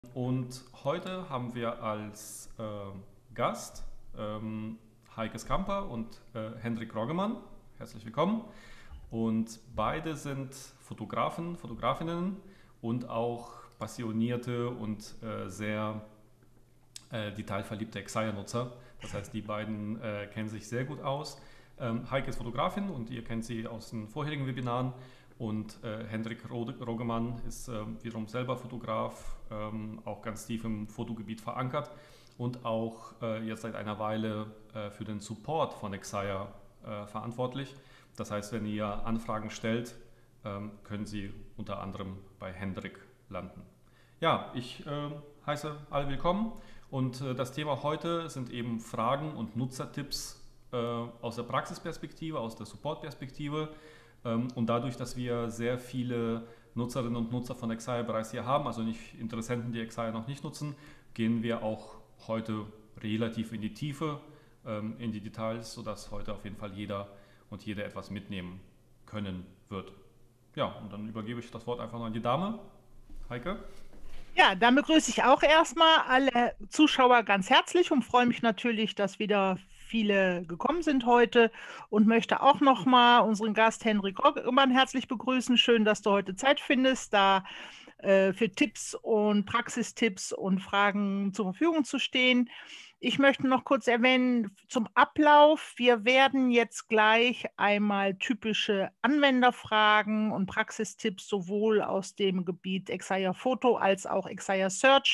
Und heute haben wir als Gast Heike Skamper und Hendrik Roggemann. Herzlich willkommen. Und beide sind Fotografen, Fotografinnen und auch passionierte und sehr detailverliebte Exaya-Nutzer. Das heißt, die beiden kennen sich sehr gut aus. Heike ist Fotografin und ihr kennt sie aus den vorherigen Webinaren. Und Hendrik Roggemann ist wiederum selber Fotograf, auch ganz tief im Fotogebiet verankert und auch jetzt seit einer Weile für den Support von Exaya verantwortlich. Das heißt, wenn ihr Anfragen stellt, können Sie unter anderem bei Hendrik landen. Ja, ich heiße alle willkommen und das Thema heute sind eben Fragen und Nutzertipps aus der Praxisperspektive, aus der Supportperspektive. Und dadurch, dass wir sehr viele Nutzerinnen und Nutzer von Exaya bereits hier haben, also nicht Interessenten, die Exaya noch nicht nutzen, gehen wir auch heute relativ in die Tiefe, in die Details, sodass heute auf jeden Fall jeder und jede etwas mitnehmen können wird. Ja, und dann übergebe ich das Wort einfach noch an die Dame. Heike? Ja, dann begrüße ich auch erstmal alle Zuschauer ganz herzlich und freue mich natürlich, dass wieder viele gekommen sind heute und möchte auch nochmal unseren Gast Hendrik Roggemann herzlich begrüßen. Schön, dass du heute Zeit findest, da für Tipps und Praxistipps und Fragen zur Verfügung zu stehen. Ich möchte noch kurz erwähnen zum Ablauf. Wir werden jetzt gleich einmal typische Anwenderfragen und Praxistipps sowohl aus dem Gebiet Exaya Photo als auch Exaya Search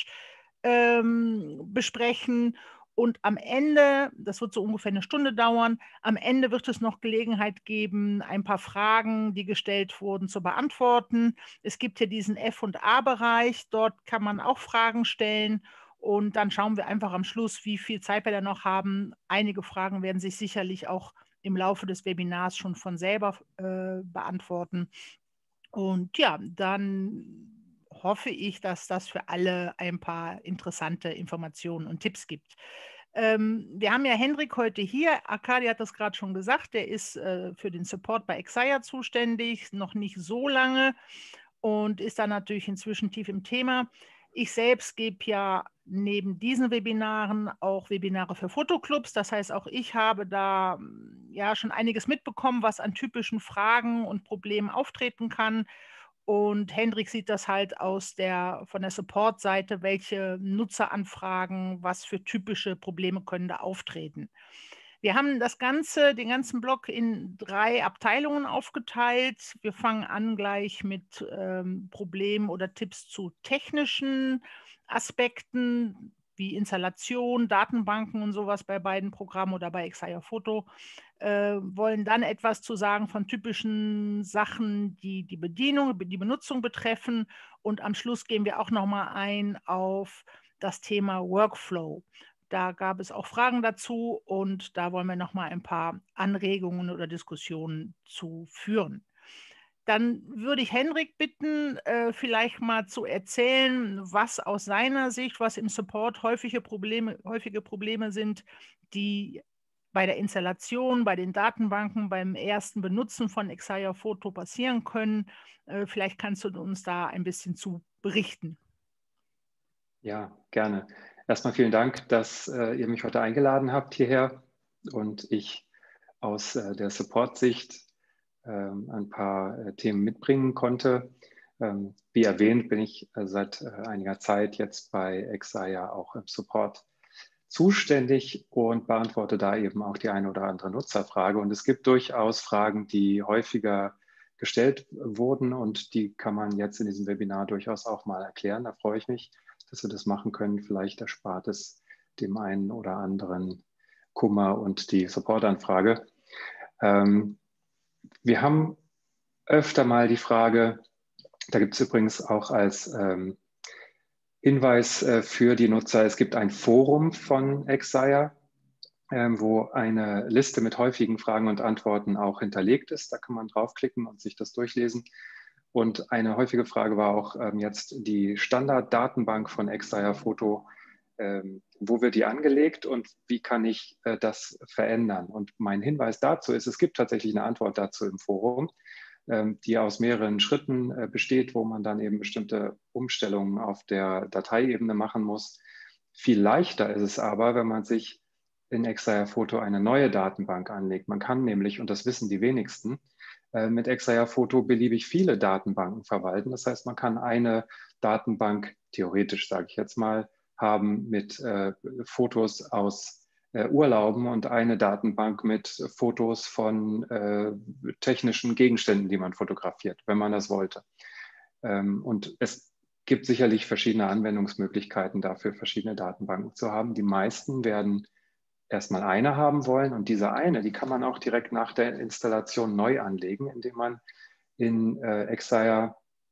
besprechen. Und am Ende, das wird so ungefähr eine Stunde dauern, am Ende wird es noch Gelegenheit geben, ein paar Fragen, die gestellt wurden, zu beantworten. Es gibt hier diesen F- und A-Bereich, dort kann man auch Fragen stellen. Und dann schauen wir einfach am Schluss, wie viel Zeit wir da noch haben. Einige Fragen werden sich sicherlich auch im Laufe des Webinars schon von selber beantworten. Und ja, dann hoffe ich, dass das für alle ein paar interessante Informationen und Tipps gibt. Wir haben ja Hendrik heute hier. Arkadi hat das gerade schon gesagt. Der ist für den Support bei Exaya zuständig, noch nicht so lange und ist da natürlich inzwischen tief im Thema. Ich selbst gebe ja neben diesen Webinaren auch Webinare für Fotoclubs. Das heißt, auch ich habe da ja schon einiges mitbekommen, was an typischen Fragen und Problemen auftreten kann. Und Hendrik sieht das halt von der Support-Seite, welche Nutzeranfragen, was für typische Probleme können da auftreten. Wir haben den ganzen Blog in 3 Abteilungen aufgeteilt. Wir fangen an gleich mit Problemen oder Tipps zu technischen Aspekten wie Installation, Datenbanken und sowas bei beiden Programmen oder bei Exaya Photo. Wollen dann etwas zu sagen von typischen Sachen, die die Bedienung, die Benutzung betreffen. Und am Schluss gehen wir auch nochmal ein auf das Thema Workflow. Da gab es auch Fragen dazu und da wollen wir nochmal ein paar Anregungen oder Diskussionen zu führen. Dann würde ich Hendrik bitten, vielleicht mal zu erzählen, was aus seiner Sicht, was im Support häufige Probleme sind, die bei der Installation, bei den Datenbanken, beim ersten Benutzen von Exaya Photo passieren können. Vielleicht kannst du uns da ein bisschen zu berichten. Ja, gerne. Erstmal vielen Dank, dass ihr mich heute eingeladen habt hierher und ich aus der Support-Sicht ein paar Themen mitbringen konnte. Wie erwähnt, bin ich seit einiger Zeit jetzt bei Exaya auch im Support zuständig und beantworte da eben auch die eine oder andere Nutzerfrage. Und es gibt durchaus Fragen, die häufiger gestellt wurden und die kann man jetzt in diesem Webinar durchaus auch mal erklären. Da freue ich mich, dass wir das machen können. Vielleicht erspart es dem einen oder anderen Kummer und die Supportanfrage. Wir haben öfter mal die Frage, da gibt es übrigens auch als Hinweis für die Nutzer, es gibt ein Forum von Exaya, wo eine Liste mit häufigen Fragen und Antworten auch hinterlegt ist. Da kann man draufklicken und sich das durchlesen. Und eine häufige Frage war auch jetzt die Standarddatenbank von Exaya Photo. Wo wird die angelegt und wie kann ich das verändern? Und mein Hinweis dazu ist, es gibt tatsächlich eine Antwort dazu im Forum. die aus mehreren Schritten besteht, wo man dann eben bestimmte Umstellungen auf der Dateiebene machen muss. Viel leichter ist es aber, wenn man sich in Extraia-Photo eine neue Datenbank anlegt. Man kann nämlich, und das wissen die wenigsten, mit Extraia-Photo beliebig viele Datenbanken verwalten. Das heißt, man kann eine Datenbank, theoretisch sage ich jetzt mal, haben mit Fotos aus Urlauben und eine Datenbank mit Fotos von technischen Gegenständen, die man fotografiert, wenn man das wollte. Und es gibt sicherlich verschiedene Anwendungsmöglichkeiten dafür, verschiedene Datenbanken zu haben. Die meisten werden erstmal eine haben wollen und diese eine, die kann man auch direkt nach der Installation neu anlegen, indem man in Extraia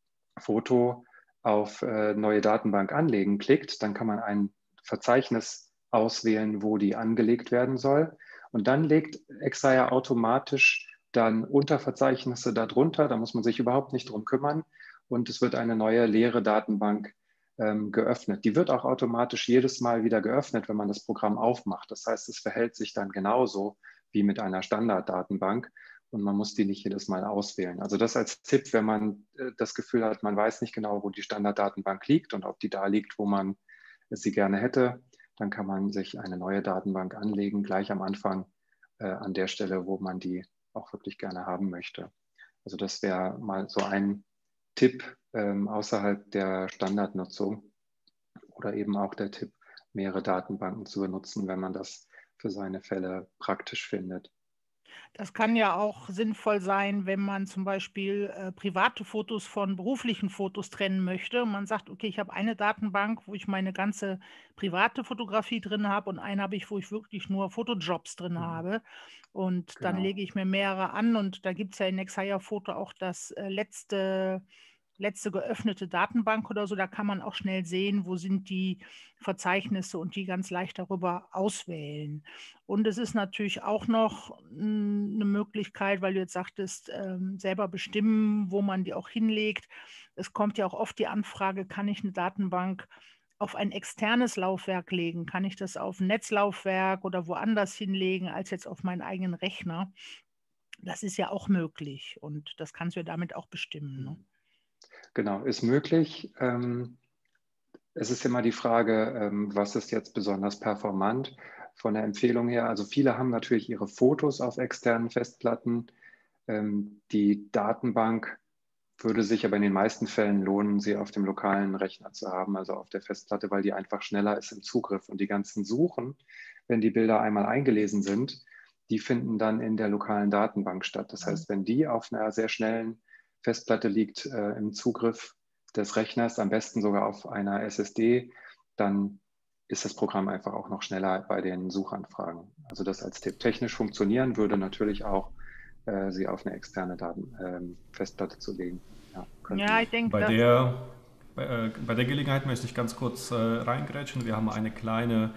Photo auf neue Datenbank anlegen klickt. Dann kann man ein Verzeichnis auswählen, wo die angelegt werden soll. Und dann legt Extraia automatisch dann Unterverzeichnisse darunter. Da muss man sich überhaupt nicht drum kümmern. Und es wird eine neue leere Datenbank geöffnet. Die wird auch automatisch jedes Mal wieder geöffnet, wenn man das Programm aufmacht. Das heißt, es verhält sich dann genauso wie mit einer Standarddatenbank und man muss die nicht jedes Mal auswählen. Also das als Tipp, wenn man das Gefühl hat, man weiß nicht genau, wo die Standarddatenbank liegt und ob die da liegt, wo man sie gerne hätte, dann kann man sich eine neue Datenbank anlegen, gleich am Anfang an der Stelle, wo man die auch wirklich gerne haben möchte. Also das wäre mal so ein Tipp außerhalb der Standardnutzung oder eben auch der Tipp, mehrere Datenbanken zu benutzen, wenn man das für seine Fälle praktisch findet. Das kann ja auch sinnvoll sein, wenn man zum Beispiel private Fotos von beruflichen Fotos trennen möchte. Und man sagt, okay, ich habe eine Datenbank, wo ich meine ganze private Fotografie drin habe und eine habe ich, wo ich wirklich nur Fotojobs drin habe. Und dann Genau. lege ich mir mehrere an und da gibt es ja in Extraia Photo auch das letzte geöffnete Datenbank oder so, da kann man auch schnell sehen, wo sind die Verzeichnisse und die ganz leicht darüber auswählen. Und es ist natürlich auch noch eine Möglichkeit, weil du jetzt sagtest, selber bestimmen, wo man die auch hinlegt. Es kommt ja auch oft die Anfrage, kann ich eine Datenbank auf ein externes Laufwerk legen? Kann ich das auf ein Netzlaufwerk oder woanders hinlegen, als jetzt auf meinen eigenen Rechner? Das ist ja auch möglich und das kannst du ja damit auch bestimmen, ne? Genau, ist möglich. Es ist immer die Frage, was ist jetzt besonders performant von der Empfehlung her. Also viele haben natürlich ihre Fotos auf externen Festplatten. Die Datenbank würde sich aber in den meisten Fällen lohnen, sie auf dem lokalen Rechner zu haben, also auf der Festplatte, weil die einfach schneller ist im Zugriff. Und die ganzen Suchen, wenn die Bilder einmal eingelesen sind, die finden dann in der lokalen Datenbank statt. Das heißt, wenn die auf einer sehr schnellen Festplatte liegt im Zugriff des Rechners, am besten sogar auf einer SSD, dann ist das Programm einfach auch noch schneller bei den Suchanfragen. Also das als Tipp. Technisch funktionieren würde natürlich auch, sie auf eine externe Festplatte zu legen. Ja, ich denke, bei der Gelegenheit möchte ich ganz kurz reingrätschen. Wir haben eine kleine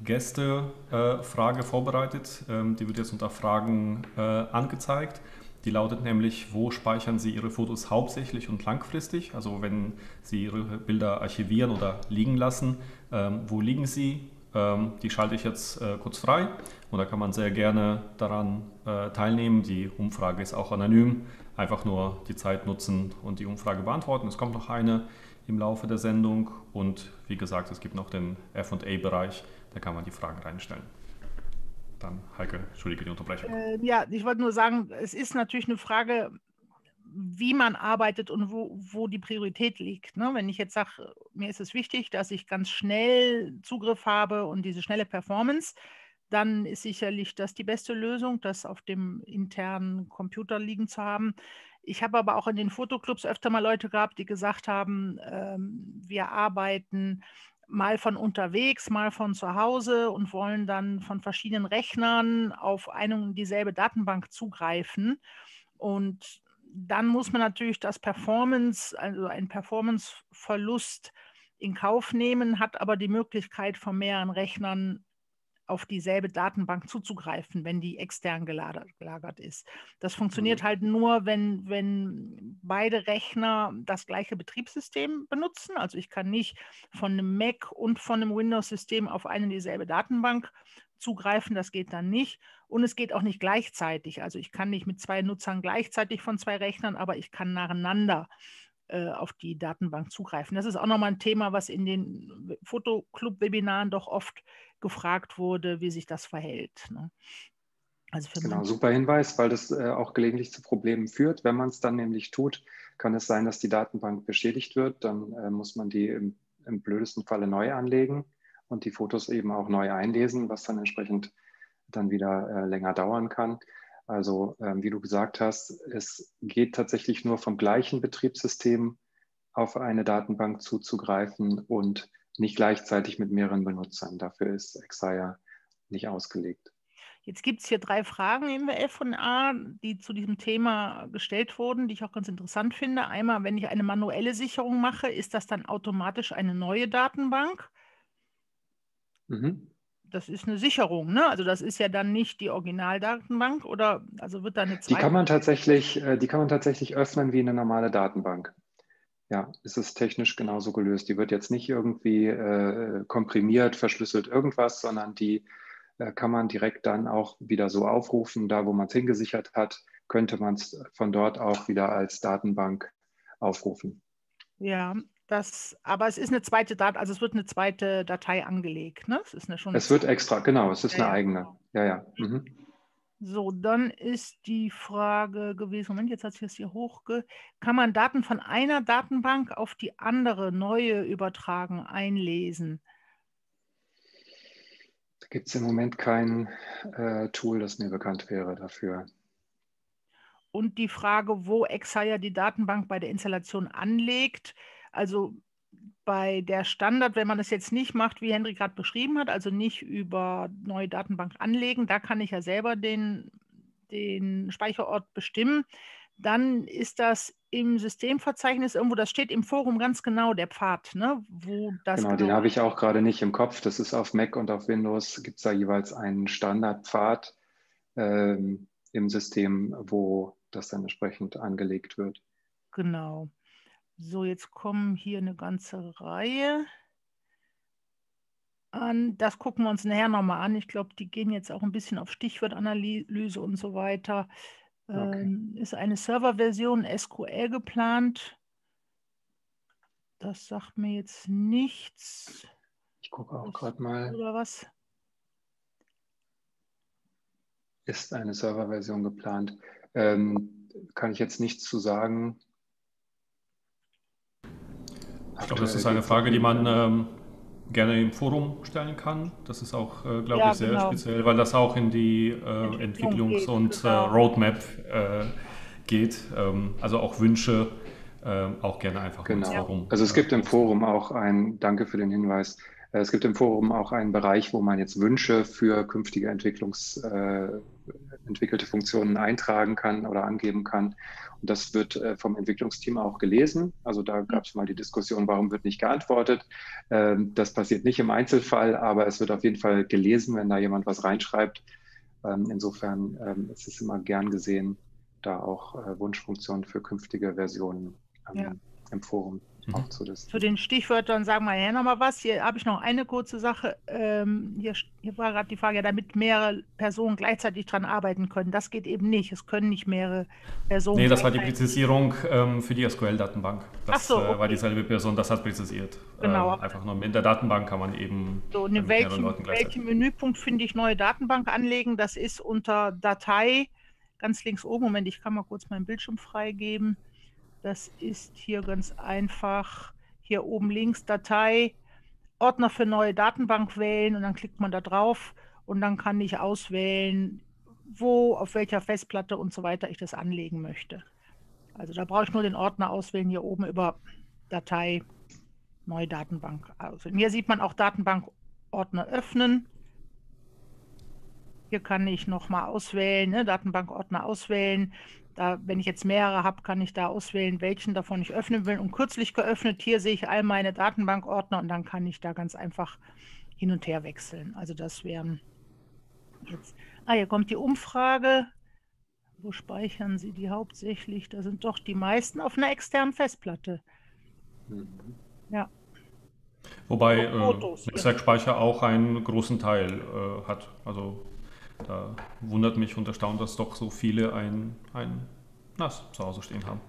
Gästefrage vorbereitet. Die wird jetzt unter Fragen angezeigt. Die lautet nämlich, wo speichern Sie Ihre Fotos hauptsächlich und langfristig? Also wenn Sie Ihre Bilder archivieren oder liegen lassen, wo liegen sie? Die schalte ich jetzt kurz frei und da kann man sehr gerne daran teilnehmen. Die Umfrage ist auch anonym. Einfach nur die Zeit nutzen und die Umfrage beantworten. Es kommt noch eine im Laufe der Sendung und wie gesagt, es gibt noch den F&A-Bereich, da kann man die Fragen reinstellen. Dann Heike, entschuldige die Unterbrechung. Ja, ich wollte nur sagen, es ist natürlich eine Frage, wie man arbeitet und wo die Priorität liegt, ne? Wenn ich jetzt sage, mir ist es wichtig, dass ich ganz schnell Zugriff habe und diese schnelle Performance, dann ist sicherlich das die beste Lösung, das auf dem internen Computer liegen zu haben. Ich habe aber auch in den Fotoclubs öfter mal Leute gehabt, die gesagt haben, wir arbeiten mal von unterwegs, mal von zu Hause und wollen dann von verschiedenen Rechnern auf eine und dieselbe Datenbank zugreifen. Und dann muss man natürlich also einen Performance-Verlust in Kauf nehmen, hat aber die Möglichkeit, von mehreren Rechnern auf dieselbe Datenbank zuzugreifen, wenn die extern gelagert ist. Das funktioniert halt nur, wenn beide Rechner das gleiche Betriebssystem benutzen. Also ich kann nicht von einem Mac und von einem Windows-System auf eine und dieselbe Datenbank zugreifen, das geht dann nicht. Und es geht auch nicht gleichzeitig. Also ich kann nicht mit 2 Nutzern gleichzeitig von 2 Rechnern, aber ich kann nacheinander auf die Datenbank zugreifen. Das ist auch nochmal ein Thema, was in den Fotoclub-Webinaren doch oft gefragt wurde, wie sich das verhält, ne? Also für Genau, manche, super Hinweis, weil das auch gelegentlich zu Problemen führt. Wenn man es dann nämlich tut, kann es sein, dass die Datenbank beschädigt wird. Dann muss man die im blödesten Falle neu anlegen und die Fotos eben auch neu einlesen, was dann entsprechend dann wieder länger dauern kann. Also wie du gesagt hast, es geht tatsächlich nur vom gleichen Betriebssystem auf eine Datenbank zuzugreifen und nicht gleichzeitig mit mehreren Benutzern. Dafür ist Exaya nicht ausgelegt. jetzt gibt es hier 3 Fragen im F&A, die zu diesem Thema gestellt wurden, die ich auch ganz interessant finde. Einmal, wenn ich eine manuelle Sicherung mache, ist das dann automatisch eine neue Datenbank? Mhm. Das ist eine Sicherung, ne? Also das ist ja dann nicht die Originaldatenbank oder also wird da eine Die zweite? kann man tatsächlich öffnen wie eine normale Datenbank. Ja, es ist technisch genauso gelöst. Die wird jetzt nicht irgendwie komprimiert, verschlüsselt, irgendwas, sondern die kann man direkt dann auch wieder so aufrufen. Da, wo man es hingesichert hat, könnte man es von dort auch wieder als Datenbank aufrufen. Ja, aber es ist eine zweite also es wird eine zweite Datei angelegt, ne? Es ist schon eine Es wird extra, genau, es ist Ja, eine ja, eigene. genau. Ja, ja. Mhm. So, dann ist die Frage gewesen, Moment, jetzt hat sich das hier kann man Daten von einer Datenbank auf die andere, neue übertragen, einlesen? Da gibt es im Moment kein Tool, das mir bekannt wäre dafür. Und die Frage, wo Exaya die Datenbank bei der Installation anlegt. Also bei der Standard, wenn man das jetzt nicht macht, wie Henry gerade beschrieben hat, also nicht über neue Datenbank anlegen, da kann ich ja selber den Speicherort bestimmen. Dann ist das im Systemverzeichnis irgendwo, das steht im Forum ganz genau, der Pfad, ne, wo das Genau, den habe ich auch gerade nicht im Kopf. Das ist auf Mac und auf Windows, gibt es da jeweils einen Standardpfad im System, wo das dann entsprechend angelegt wird. Genau. So, jetzt kommen hier eine ganze Reihe an. Das gucken wir uns nachher nochmal an. Ich glaube, die gehen jetzt auch ein bisschen auf Stichwortanalyse und so weiter. Okay. Ist eine Serverversion SQL geplant? Das sagt mir jetzt nichts. Ich gucke auch gerade mal. Oder was? Ist eine Serverversion geplant? Kann ich jetzt nichts zu sagen. Ich glaube, das ist eine Frage, die man gerne im Forum stellen kann. Das ist auch, glaube ich, sehr speziell, weil das auch in die Entwicklungs- und Roadmap geht. Also auch Wünsche auch gerne einfach ins Forum. Also es gibt im Forum auch danke für den Hinweis, es gibt im Forum auch einen Bereich, wo man jetzt Wünsche für künftige entwickelte Funktionen eintragen kann oder angeben kann. Und das wird vom Entwicklungsteam auch gelesen. Also da gab es mal die Diskussion, warum wird nicht geantwortet. Das passiert nicht im Einzelfall, aber es wird auf jeden Fall gelesen, wenn da jemand was reinschreibt. Insofern ist es immer gern gesehen, da auch Wunschfunktionen für künftige Versionen im Forum aufzulisten. Zu den Stichwörtern sagen wir ja nochmal was. Hier habe ich noch eine kurze Sache. Hier war gerade die Frage, ja, damit mehrere Personen gleichzeitig dran arbeiten können. Das geht eben nicht. Es können nicht mehrere Personen. Nee, das war die Präzisierung für die SQL-Datenbank. Das war dieselbe Person, das hat präzisiert. Genau. Einfach nur in der Datenbank kann man eben so, in welchem Menüpunkt finde ich neue Datenbank anlegen? Das ist unter Datei, ganz links oben. Moment, ich kann mal kurz meinen Bildschirm freigeben. Das ist hier ganz einfach, hier oben links Datei, Ordner für neue Datenbank wählen und dann klickt man da drauf und dann kann ich auswählen, wo, auf welcher Festplatte und so weiter ich das anlegen möchte. Also da brauche ich nur den Ordner auswählen, hier oben über Datei, neue Datenbank. Also hier sieht man auch Datenbankordner öffnen. Hier kann ich nochmal auswählen, ne, Datenbankordner auswählen. Wenn ich jetzt mehrere habe, kann ich da auswählen, welchen davon ich öffnen will. Und kürzlich geöffnet, hier sehe ich all meine Datenbankordner und dann kann ich da ganz einfach hin und her wechseln. Also das wären jetzt. Hier kommt die Umfrage. Wo speichern Sie die hauptsächlich? Da sind doch die meisten auf einer externen Festplatte. Ja. Wobei Fotos. Netzwerkspeicher auch einen großen Teil hat. Also da wundert mich und erstaunt, dass doch so viele ein NAS zu Hause stehen haben.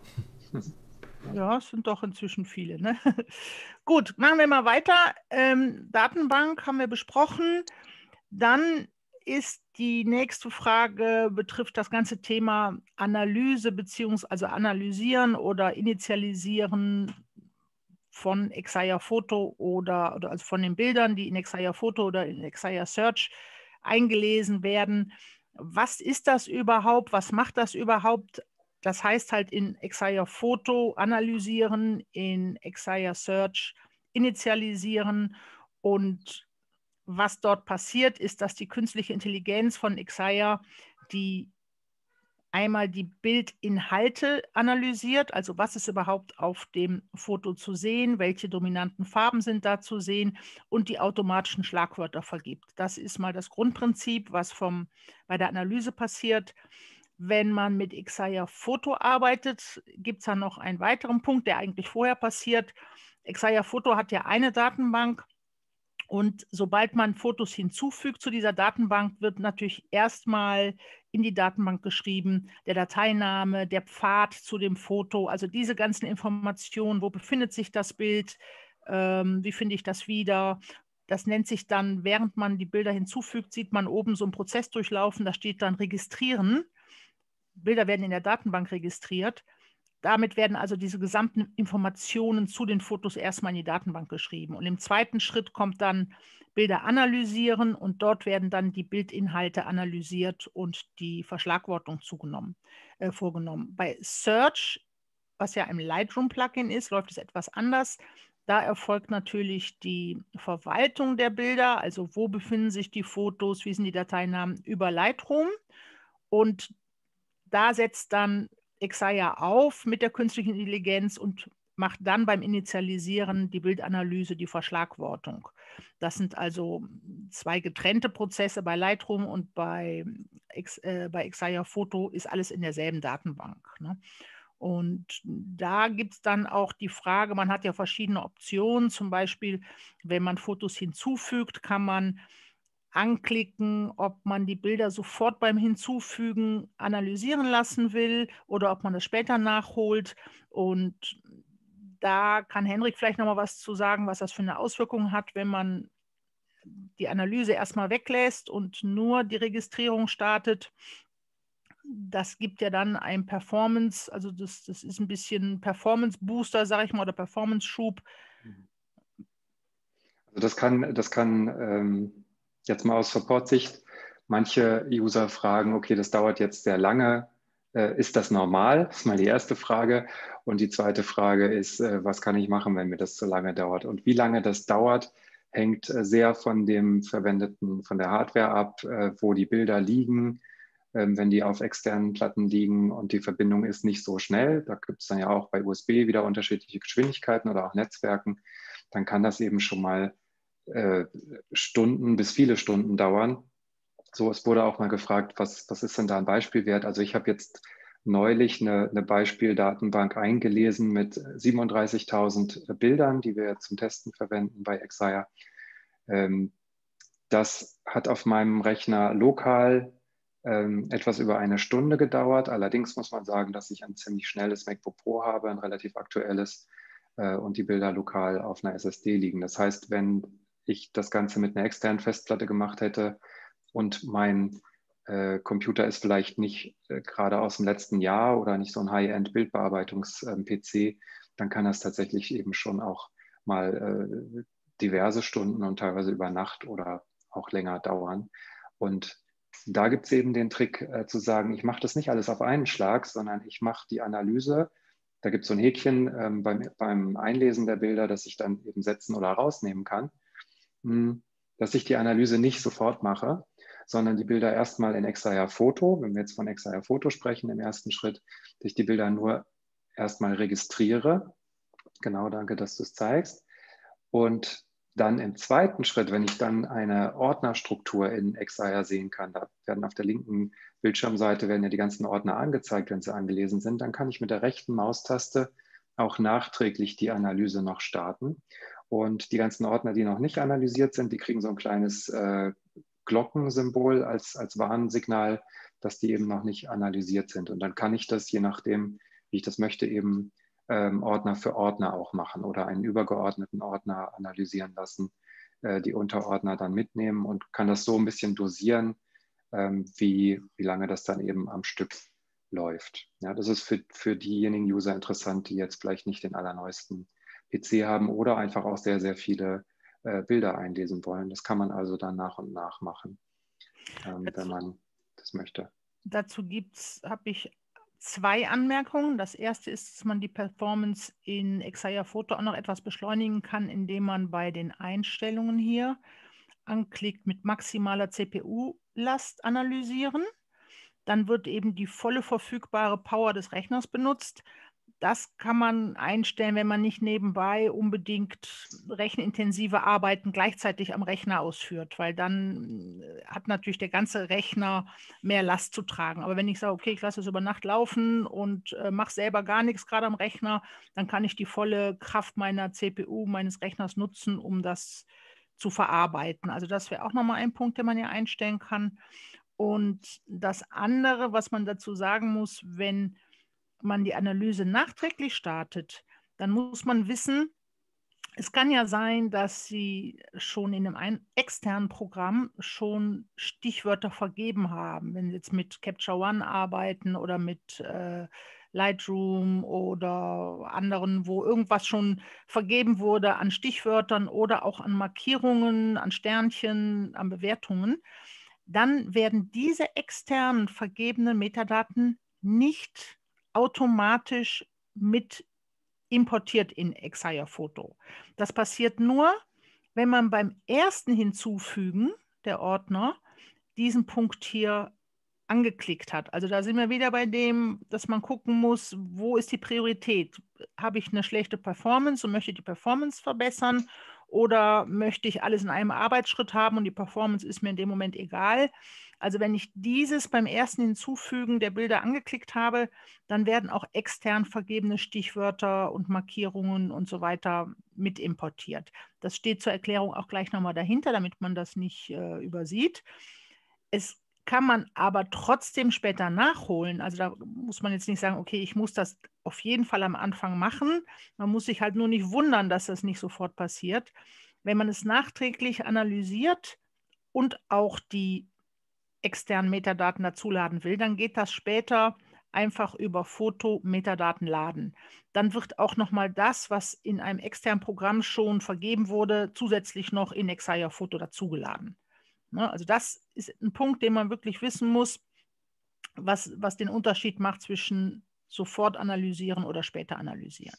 Ja, es sind doch inzwischen viele. Ne? Gut, machen wir mal weiter. Datenbank haben wir besprochen. Dann ist die nächste Frage, betrifft das ganze Thema Analyse beziehungsweise Analysieren oder Initialisieren von Exaya Photo oder also von den Bildern, die in Exaya Photo oder in Exaya Search eingelesen werden. Was ist das überhaupt? Was macht das überhaupt? Das heißt halt in Exaya Photo analysieren, in Exaya Search initialisieren, und was dort passiert, ist, dass die künstliche Intelligenz von Exaya einmal die Bildinhalte analysiert, also was ist überhaupt auf dem Foto zu sehen, welche dominanten Farben sind da zu sehen, und die automatischen Schlagwörter vergibt. Das ist mal das Grundprinzip, was bei der Analyse passiert. Wenn man mit Exaya Photo arbeitet, gibt es dann noch einen weiteren Punkt, der eigentlich vorher passiert. Exaya Photo hat ja eine Datenbank. Und sobald man Fotos hinzufügt zu dieser Datenbank, wird natürlich erstmal in die Datenbank geschrieben, der Dateiname, der Pfad zu dem Foto, also diese ganzen Informationen, wo befindet sich das Bild, wie finde ich das wieder. Das nennt sich dann, während man die Bilder hinzufügt, sieht man oben so einen Prozess durchlaufen, da steht dann Registrieren. Bilder werden in der Datenbank registriert. Damit werden also diese gesamten Informationen zu den Fotos erstmal in die Datenbank geschrieben. Und im zweiten Schritt kommt dann Bilder analysieren, und dort werden dann die Bildinhalte analysiert und die Verschlagwortung vorgenommen. Bei Search, was ja im Lightroom-Plugin ist, läuft es etwas anders. Da erfolgt natürlich die Verwaltung der Bilder, also wo befinden sich die Fotos, wie sind die Dateinamen, über Lightroom. Und da setzt dann Exaya auf mit der künstlichen Intelligenz und macht dann beim Initialisieren die Bildanalyse, die Verschlagwortung. Das sind also zwei getrennte Prozesse bei Lightroom, und bei Exaya Photo ist alles in derselben Datenbank. Ne? Und da gibt es dann auch die Frage, man hat ja verschiedene Optionen, zum Beispiel, wenn man Fotos hinzufügt, kann man anklicken, ob man die Bilder sofort beim Hinzufügen analysieren lassen will oder ob man das später nachholt. Und da kann Henrik vielleicht noch mal was zu sagen, was das für eine Auswirkung hat, wenn man die Analyse erstmal weglässt und nur die Registrierung startet. Das gibt ja dann ein Performance, also das ist ein bisschen Performance-Booster, sage ich mal, oder Performance-Schub. Also das kann jetzt mal aus Support-Sicht manche User fragen, okay, das dauert jetzt sehr lange. Ist das normal? Das ist mal die erste Frage. Und die zweite Frage ist, was kann ich machen, wenn mir das zu lange dauert? Und wie lange das dauert, hängt sehr von der Hardware ab, wo die Bilder liegen. Wenn die auf externen Platten liegen und die Verbindung ist nicht so schnell, da gibt es dann ja auch bei USB wieder unterschiedliche Geschwindigkeiten oder auch Netzwerken, dann kann das eben schon mal Stunden bis viele Stunden dauern. So, es wurde auch mal gefragt, was ist denn da ein Beispielwert? Also ich habe jetzt neulich eine Beispieldatenbank eingelesen mit 37.000 Bildern, die wir zum Testen verwenden bei Exaya. Das hat auf meinem Rechner lokal etwas über eine Stunde gedauert. Allerdings muss man sagen, dass ich ein ziemlich schnelles MacBook Pro habe, ein relativ aktuelles, und die Bilder lokal auf einer SSD liegen. Das heißt, wenn ich das Ganze mit einer externen Festplatte gemacht hätte und mein Computer ist vielleicht nicht gerade aus dem letzten Jahr oder nicht so ein High-End-Bildbearbeitungs-PC, dann kann das tatsächlich eben schon auch mal diverse Stunden und teilweise über Nacht oder auch länger dauern. Und da gibt es eben den Trick zu sagen, ich mache das nicht alles auf einen Schlag, sondern ich mache die Analyse. Da gibt es so ein Häkchen beim Einlesen der Bilder, dass ich dann eben setzen oder rausnehmen kann, dass ich die Analyse nicht sofort mache, sondern die Bilder erstmal in Exaya Photo, wenn wir jetzt von Exaya Photo sprechen im ersten Schritt, dass ich die Bilder nur erstmal registriere. Genau, danke, dass du es zeigst. Und dann im zweiten Schritt, wenn ich dann eine Ordnerstruktur in Exaya sehen kann, da werden auf der linken Bildschirmseite werden ja die ganzen Ordner angezeigt, wenn sie angelesen sind, dann kann ich mit der rechten Maustaste auch nachträglich die Analyse noch starten. Und die ganzen Ordner, die noch nicht analysiert sind, die kriegen so ein kleines Glockensymbol als Warnsignal, dass die eben noch nicht analysiert sind. Und dann kann ich das, je nachdem, wie ich das möchte, eben Ordner für Ordner auch machen oder einen übergeordneten Ordner analysieren lassen, die Unterordner dann mitnehmen und kann das so ein bisschen dosieren, wie lange das dann eben am Stück läuft. Ja, das ist für diejenigen User interessant, die jetzt vielleicht nicht den allerneuesten PC haben oder einfach auch sehr, sehr viele Bilder einlesen wollen. Das kann man also dann nach und nach machen, wenn man das möchte. Dazu habe ich 2 Anmerkungen. Das erste ist, dass man die Performance in Exaya Photo auch noch etwas beschleunigen kann, indem man bei den Einstellungen hier anklickt mit maximaler CPU-Last analysieren. Dann wird eben die volle verfügbare Power des Rechners benutzt. Das kann man einstellen, wenn man nicht nebenbei unbedingt rechenintensive Arbeiten gleichzeitig am Rechner ausführt, weil dann hat natürlich der ganze Rechner mehr Last zu tragen. Aber wenn ich sage, okay, ich lasse es über Nacht laufen und mache selber gar nichts gerade am Rechner, dann kann ich die volle Kraft meiner CPU, meines Rechners nutzen, um das zu verarbeiten. Also das wäre auch nochmal ein Punkt, den man ja einstellen kann. Und das andere, was man dazu sagen muss, wenn man die Analyse nachträglich startet, dann muss man wissen, es kann ja sein, dass Sie schon in einem externen Programm schon Stichwörter vergeben haben, wenn Sie jetzt mit Capture One arbeiten oder mit Lightroom oder anderen, wo irgendwas schon vergeben wurde an Stichwörtern oder auch an Markierungen, an Sternchen, an Bewertungen. Dann werden diese externen vergebenen Metadaten nicht automatisch mit importiert in Exaya Photo. Das passiert nur, wenn man beim ersten Hinzufügen der Ordner diesen Punkt hier angeklickt hat. Also da sind wir wieder bei dem, dass man gucken muss, wo ist die Priorität? Habe ich eine schlechte Performance und möchte die Performance verbessern oder möchte ich alles in einem Arbeitsschritt haben und die Performance ist mir in dem Moment egal? Also wenn ich dieses beim ersten Hinzufügen der Bilder angeklickt habe, dann werden auch extern vergebene Stichwörter und Markierungen und so weiter mit importiert. Das steht zur Erklärung auch gleich nochmal dahinter, damit man das nicht übersieht. Es kann man aber trotzdem später nachholen. Also da muss man jetzt nicht sagen, okay, ich muss das auf jeden Fall am Anfang machen. Man muss sich halt nur nicht wundern, dass das nicht sofort passiert. Wenn man es nachträglich analysiert und auch die externen Metadaten dazuladen will, dann geht das später einfach über Foto-Metadaten laden. Dann wird auch nochmal das, was in einem externen Programm schon vergeben wurde, zusätzlich noch in Exaya Photo dazugeladen. Also das ist ein Punkt, den man wirklich wissen muss, was den Unterschied macht zwischen sofort analysieren oder später analysieren.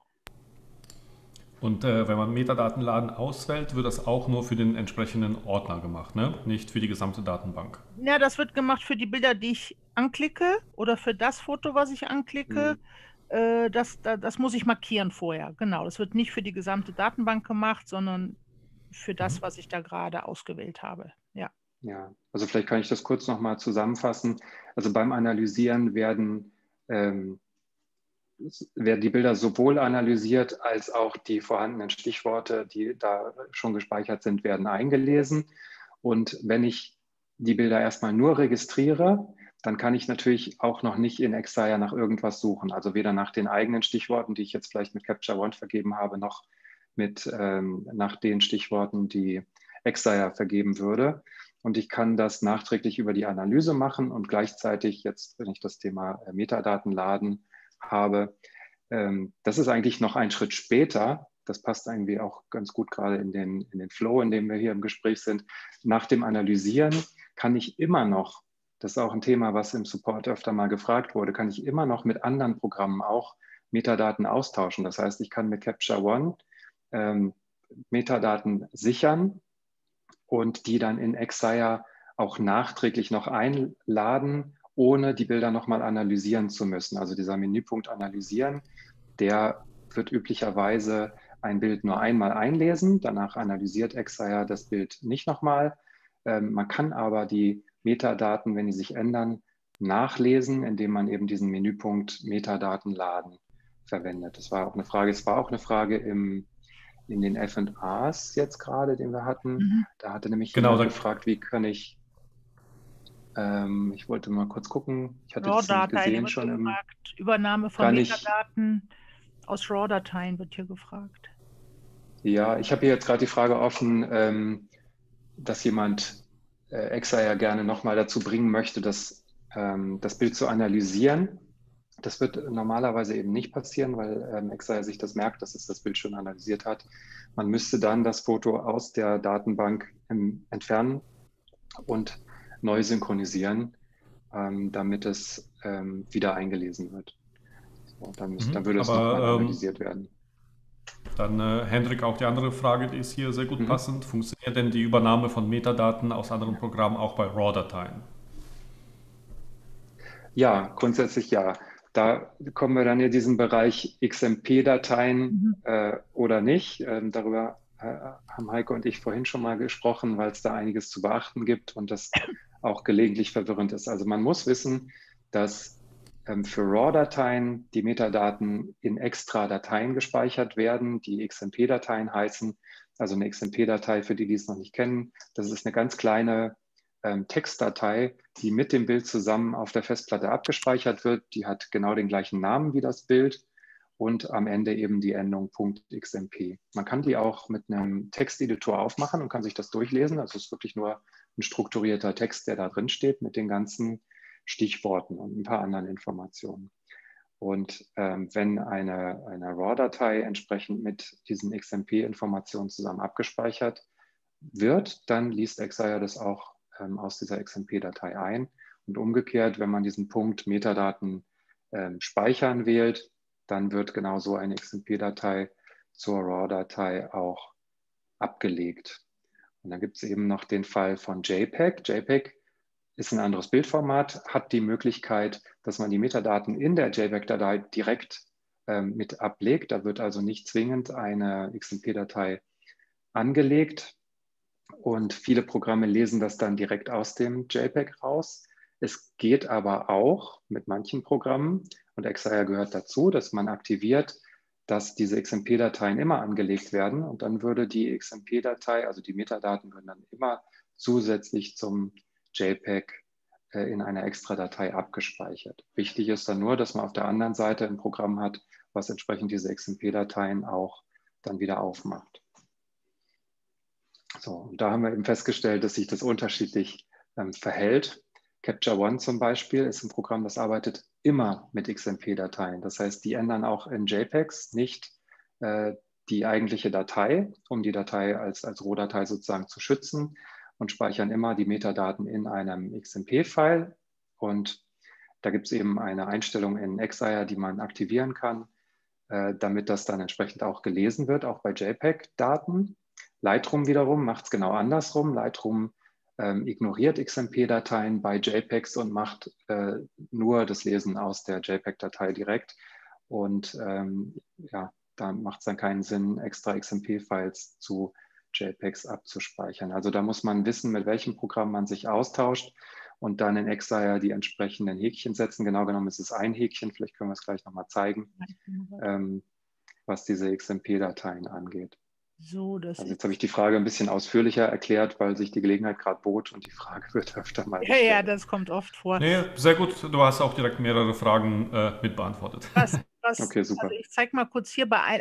Und wenn man Metadatenladen auswählt, wird das auch nur für den entsprechenden Ordner gemacht, ne? Nicht für die gesamte Datenbank. Ja, das wird gemacht für die Bilder, die ich anklicke oder für das Foto, was ich anklicke. Das muss ich markieren vorher. Genau, das wird nicht für die gesamte Datenbank gemacht, sondern für das, was ich da gerade ausgewählt habe. Ja. Ja, also vielleicht kann ich das kurz nochmal zusammenfassen. Also beim Analysieren werden die Bilder sowohl analysiert, als auch die vorhandenen Stichworte, die da schon gespeichert sind, werden eingelesen. Und wenn ich die Bilder erstmal nur registriere, dann kann ich natürlich auch noch nicht in Exaya nach irgendwas suchen. Also weder nach den eigenen Stichworten, die ich jetzt vielleicht mit Capture One vergeben habe, noch nach den Stichworten, die Exaya vergeben würde. Und ich kann das nachträglich über die Analyse machen und gleichzeitig jetzt, wenn ich das Thema Metadaten laden habe, das ist eigentlich noch ein Schritt später. Das passt irgendwie auch ganz gut gerade in den Flow, in dem wir hier im Gespräch sind. Nach dem Analysieren kann ich immer noch, das ist auch ein Thema, was im Support öfter mal gefragt wurde, kann ich immer noch mit anderen Programmen auch Metadaten austauschen. Das heißt, ich kann mit Capture One Metadaten sichern und die dann in Exaya auch nachträglich noch einladen, ohne die Bilder nochmal analysieren zu müssen. Also dieser Menüpunkt analysieren, der wird üblicherweise ein Bild nur einmal einlesen, danach analysiert Exaya das Bild nicht nochmal. Man kann aber die Metadaten, wenn die sich ändern, nachlesen, indem man eben diesen Menüpunkt Metadaten laden verwendet. Das war auch eine Frage. Es war auch eine Frage im in den F&As jetzt gerade, den wir hatten. Da hatte nämlich Genau, jemand gefragt, wie kann ich wollte mal kurz gucken, ich hatte das nämlich RAW-Dateien gesehen wird schon hier im, gefragt. Übernahme von gar nicht, Metadaten aus RAW-Dateien wird hier gefragt. ja, ich habe hier jetzt gerade die Frage offen, dass jemand Exa ja gerne nochmal dazu bringen möchte, das Bild zu analysieren. Das wird normalerweise eben nicht passieren, weil Exa ja sich das merkt, dass es das Bild schon analysiert hat. Man müsste dann das Foto aus der Datenbank entfernen und neu synchronisieren, damit es wieder eingelesen wird. So, dann würde es nochmal Aber analysiert werden. dann, Hendrik, auch die andere Frage, die ist hier sehr gut passend. Funktioniert denn die Übernahme von Metadaten aus anderen Programmen auch bei RAW-Dateien? Ja, grundsätzlich ja. Da kommen wir dann in diesen Bereich XMP-Dateien oder nicht. Darüber haben Heike und ich vorhin schon mal gesprochen, weil es da einiges zu beachten gibt und das auch gelegentlich verwirrend ist. Also man muss wissen, dass für RAW-Dateien die Metadaten in extra Dateien gespeichert werden, die XMP-Dateien heißen. Also eine XMP-Datei, für die es noch nicht kennen, das ist eine ganz kleine Textdatei, die mit dem Bild zusammen auf der Festplatte abgespeichert wird. Die hat genau den gleichen Namen wie das Bild und am Ende eben die Endung .xmp. Man kann die auch mit einem Texteditor aufmachen und kann sich das durchlesen. Also es ist wirklich nur ein strukturierter Text, der da drin steht mit den ganzen Stichworten und ein paar anderen Informationen. Und wenn eine RAW-Datei entsprechend mit diesen XMP-Informationen zusammen abgespeichert wird, dann liest Exa ja das auch aus dieser XMP-Datei ein. Und umgekehrt, wenn man diesen Punkt Metadaten speichern wählt, dann wird genau so eine XMP-Datei zur RAW-Datei auch abgelegt. Und dann gibt es eben noch den Fall von JPEG. JPEG ist ein anderes Bildformat, hat die Möglichkeit, dass man die Metadaten in der JPEG-Datei direkt mit ablegt. Da wird also nicht zwingend eine XMP-Datei angelegt. Und viele Programme lesen das dann direkt aus dem JPEG raus. Es geht aber auch mit manchen Programmen, und Exaya gehört dazu, dass man aktiviert, dass diese XMP-Dateien immer angelegt werden. Und dann würde die XMP-Datei, also die Metadaten, würden dann immer zusätzlich zum JPEG in einer Extra-Datei abgespeichert. Wichtig ist dann nur, dass man auf der anderen Seite ein Programm hat, was entsprechend diese XMP-Dateien auch dann wieder aufmacht. So, und da haben wir eben festgestellt, dass sich das unterschiedlich verhält. Capture One zum Beispiel ist ein Programm, das arbeitet immer mit XMP-Dateien. Das heißt, die ändern auch in JPEGs nicht die eigentliche Datei, um die Datei als Rohdatei sozusagen zu schützen und speichern immer die Metadaten in einem XMP-File. Und da gibt es eben eine Einstellung in Exaya, die man aktivieren kann, damit das dann entsprechend auch gelesen wird, auch bei JPEG-Daten. Lightroom wiederum macht es genau andersrum. Lightroom ignoriert XMP-Dateien bei JPEGs und macht nur das Lesen aus der JPEG-Datei direkt. Und ja, da macht es dann keinen Sinn, extra XMP-Files zu JPEGs abzuspeichern. Also da muss man wissen, mit welchem Programm man sich austauscht und dann in Exaya die entsprechenden Häkchen setzen. Genau genommen ist es ein Häkchen, vielleicht können wir es gleich nochmal zeigen, was diese XMP-Dateien angeht. So, das also jetzt habe ich die Frage ein bisschen ausführlicher erklärt, weil sich die Gelegenheit gerade bot und die Frage wird öfter mal gestellt. Ja, das kommt oft vor. Nee, sehr gut. Du hast auch direkt mehrere Fragen mit beantwortet. Okay, super. Also ich zeige mal kurz hier bei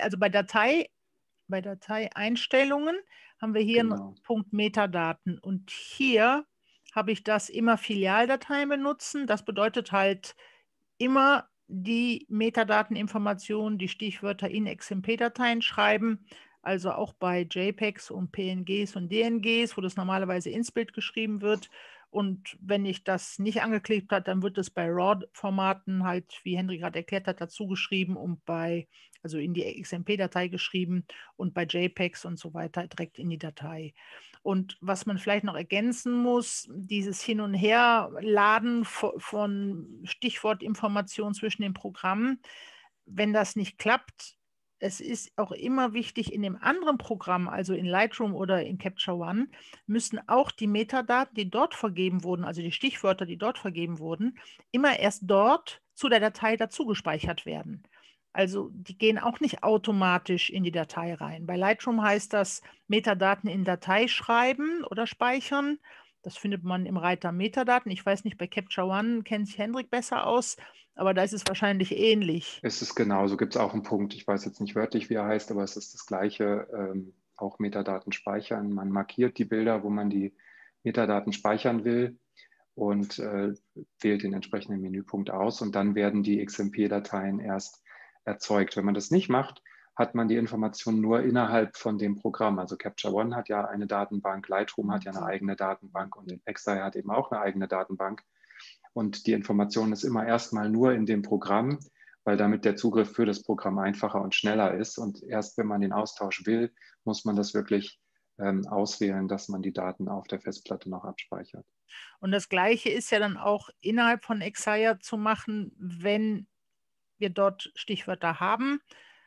Dateieinstellungen haben wir hier einen Punkt Metadaten und hier habe ich das immer Filialdateien benutzen. Das bedeutet halt immer die Metadateninformationen, die Stichwörter in XMP-Dateien schreiben, also auch bei JPEGs und PNGs und DNGs, wo das normalerweise ins Bild geschrieben wird. Und wenn ich das nicht angeklickt habe, dann wird es bei RAW-Formaten halt, wie Henry gerade erklärt hat, dazu geschrieben und also in die XMP-Datei geschrieben und bei JPEGs und so weiter direkt in die Datei. Und was man vielleicht noch ergänzen muss, dieses Hin- und Herladen von Stichwortinformationen zwischen den Programmen, wenn das nicht klappt, es ist auch immer wichtig, in dem anderen Programm, also in Lightroom oder in Capture One, müssen auch die Metadaten, die dort vergeben wurden, also die Stichwörter, die dort vergeben wurden, immer erst dort zu der Datei dazu gespeichert werden. Also die gehen auch nicht automatisch in die Datei rein. Bei Lightroom heißt das Metadaten in Datei schreiben oder speichern. Das findet man im Reiter Metadaten. Ich weiß nicht, bei Capture One kennt sich Hendrik besser aus, aber da ist es wahrscheinlich ähnlich. Es ist genauso, gibt es auch einen Punkt, ich weiß jetzt nicht wörtlich, wie er heißt, aber es ist das Gleiche, auch Metadaten speichern. Man markiert die Bilder, wo man die Metadaten speichern will und wählt den entsprechenden Menüpunkt aus und dann werden die XMP-Dateien erst erzeugt. Wenn man das nicht macht, hat man die Informationen nur innerhalb von dem Programm. Also Capture One hat ja eine Datenbank, Lightroom hat ja eine eigene Datenbank und Exai hat eben auch eine eigene Datenbank. Und die Information ist immer erstmal nur in dem Programm, weil damit der Zugriff für das Programm einfacher und schneller ist. Und erst wenn man den Austausch will, muss man das wirklich auswählen, dass man die Daten auf der Festplatte noch abspeichert. Und das Gleiche ist ja dann auch innerhalb von Exaya zu machen, wenn wir dort Stichwörter haben.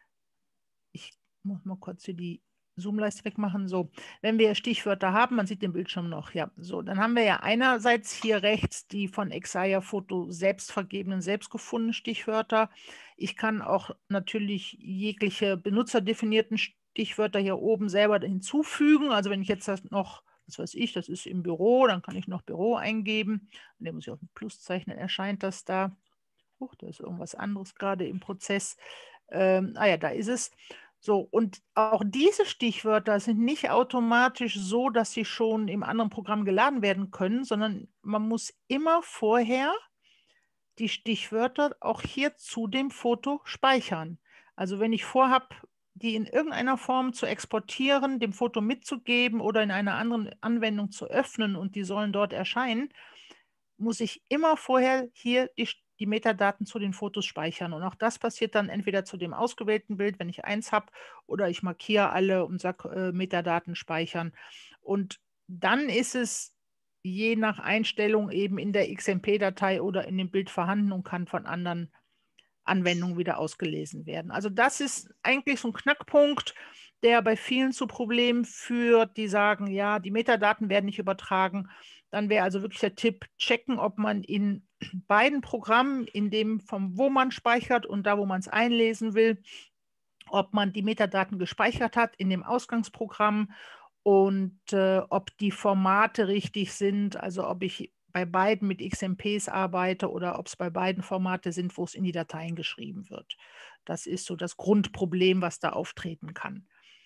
Ich muss mal kurz hier die Zoom-Leiste wegmachen. So, wenn wir Stichwörter haben, man sieht den Bildschirm noch, ja, so, dann haben wir ja einerseits hier rechts die von Exaya Photo selbst vergebenen, selbst gefundenen Stichwörter. Ich kann auch natürlich jegliche benutzerdefinierten Stichwörter hier oben selber hinzufügen. Also wenn ich jetzt das noch, was weiß ich, das ist im Büro, dann kann ich noch Büro eingeben. Und dann muss ich auch ein Plus zeichnen, erscheint das da. Da ist irgendwas anderes gerade im Prozess. Ja, da ist es. So, und auch diese Stichwörter sind nicht automatisch so, dass sie schon im anderen Programm geladen werden können, sondern man muss immer vorher die Stichwörter auch hier zu dem Foto speichern. Also wenn ich vorhabe, die in irgendeiner Form zu exportieren, dem Foto mitzugeben oder in einer anderen Anwendung zu öffnen und die sollen dort erscheinen, muss ich immer vorher hier die Metadaten zu den Fotos speichern. Und auch das passiert dann entweder zu dem ausgewählten Bild, wenn ich eins habe, oder ich markiere alle und sage Metadaten speichern. Und dann ist es je nach Einstellung eben in der XMP-Datei oder in dem Bild vorhanden und kann von anderen Anwendungen wieder ausgelesen werden. Also das ist eigentlich so ein Knackpunkt, der bei vielen zu Problemen führt, die sagen, ja, die Metadaten werden nicht übertragen. Dann wäre also wirklich der Tipp, checken, ob man in beiden Programmen, in dem, wo man speichert und da, wo man es einlesen will, ob man die Metadaten gespeichert hat in dem Ausgangsprogramm und ob die Formate richtig sind, also ob ich bei beiden mit XMPs arbeite oder ob es bei beiden Formate sind, wo es in die Dateien geschrieben wird. Das ist so das Grundproblem, was da auftreten kann.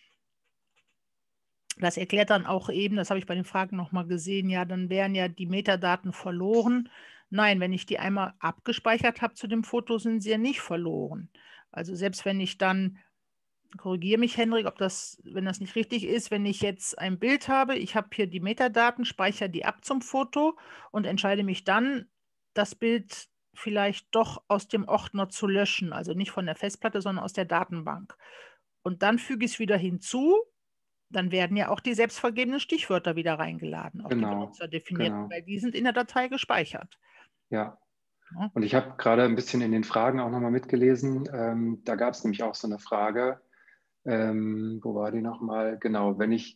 Das erklärt dann auch eben, das habe ich bei den Fragen nochmal gesehen, ja, dann wären ja die Metadaten verloren. Nein, wenn ich die einmal abgespeichert habe zu dem Foto, sind sie ja nicht verloren. Also selbst wenn ich dann, korrigiere mich, Hendrik, wenn das nicht richtig ist, wenn ich jetzt ein Bild habe, ich habe hier die Metadaten, speichere die ab zum Foto und entscheide mich dann, das Bild vielleicht doch aus dem Ordner zu löschen, also nicht von der Festplatte, sondern aus der Datenbank. Und dann füge ich es wieder hinzu, dann werden ja auch die selbstvergebenen Stichwörter wieder reingeladen, auch die benutzerdefinierten, weil die sind in der Datei gespeichert. Ja. Und ich habe gerade ein bisschen in den Fragen auch nochmal mitgelesen. Da gab es nämlich auch so eine Frage. Wo war die nochmal? Genau, wenn ich,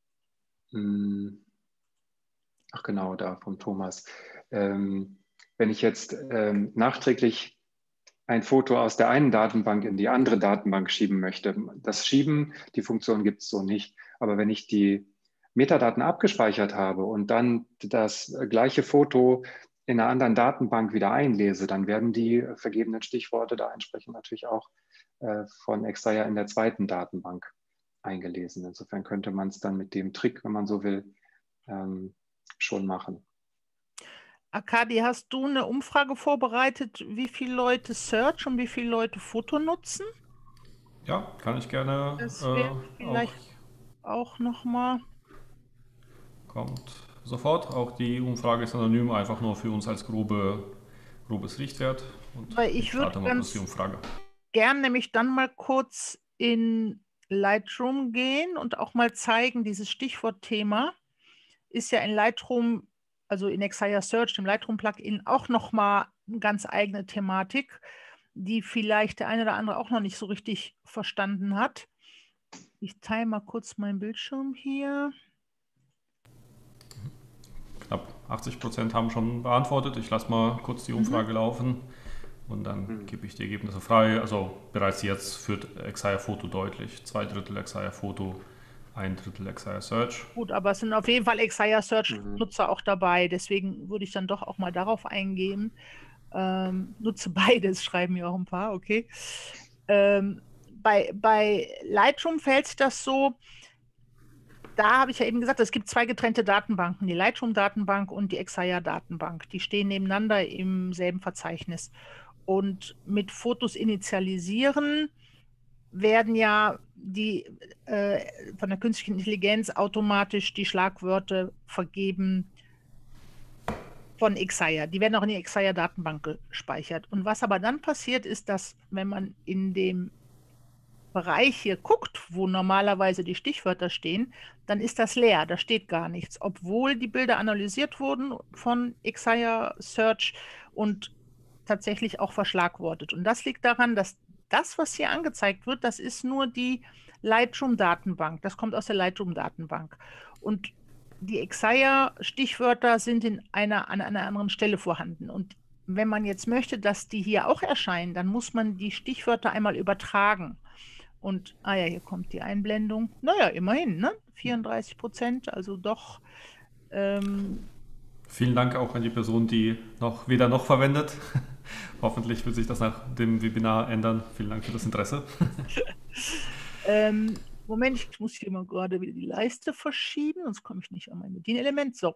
ach genau, da vom Thomas. Wenn ich jetzt nachträglich ein Foto aus der einen Datenbank in die andere Datenbank schieben möchte, das Schieben, die Funktion gibt es so nicht. Aber wenn ich die Metadaten abgespeichert habe und dann das gleiche Foto in einer anderen Datenbank wieder einlese, dann werden die vergebenen Stichworte da entsprechend natürlich auch von Exaya in der zweiten Datenbank eingelesen. Insofern könnte man es dann mit dem Trick, wenn man so will, schon machen. Akadi, hast du eine Umfrage vorbereitet, wie viele Leute Search und wie viele Leute Foto nutzen? Ja, kann ich gerne. Das wäre vielleicht auch nochmal. Kommt sofort. Auch die Umfrage ist anonym, einfach nur für uns als grobes Richtwert. Und weil ich würde ganz gern nämlich dann mal kurz in Lightroom gehen und auch mal zeigen, dieses Stichwortthema ist ja in Lightroom, also in Exaya Search, dem Lightroom-Plugin, auch nochmal eine ganz eigene Thematik, die vielleicht der eine oder andere auch noch nicht so richtig verstanden hat. Ich teile mal kurz meinen Bildschirm hier. Knapp 80% haben schon beantwortet. Ich lasse mal kurz die Umfrage laufen. und dann gebe ich die Ergebnisse frei. Also bereits jetzt führt Exaya Photo deutlich. 2/3 Exaya Photo, 1/3 Exaya Search. Gut, aber es sind auf jeden Fall Exaya Search-Nutzer auch dabei. Deswegen würde ich dann doch auch mal darauf eingehen. Nutze beides, schreiben mir auch ein paar, okay. Bei Lightroom verhält sich das so, da habe ich ja eben gesagt, es gibt zwei getrennte Datenbanken, die Lightroom-Datenbank und die Exaya-Datenbank. Die stehen nebeneinander im selben Verzeichnis. Und mit Fotos initialisieren werden ja von der künstlichen Intelligenz automatisch die Schlagwörter vergeben von Exaya. Die werden auch in die Exaya-Datenbank gespeichert. Und was aber dann passiert, ist, dass wenn man in dem Bereich hier guckt, wo normalerweise die Stichwörter stehen, dann ist das leer, da steht gar nichts, obwohl die Bilder analysiert wurden von Exaya Search und tatsächlich auch verschlagwortet. Und das liegt daran, dass das, was hier angezeigt wird, das ist nur die Lightroom-Datenbank. Das kommt aus der Lightroom-Datenbank. Und die Exaya-Stichwörter sind an einer anderen Stelle vorhanden. Und wenn man jetzt möchte, dass die hier auch erscheinen, dann muss man die Stichwörter einmal übertragen. Und, ja, hier kommt die Einblendung. Naja, immerhin, ne? 34%, also doch. Vielen Dank auch an die Person, die weder noch verwendet. Hoffentlich wird sich das nach dem Webinar ändern. Vielen Dank für das Interesse. Moment, ich muss hier mal gerade wieder die Leiste verschieben, sonst komme ich nicht an mein Bedienelement. So.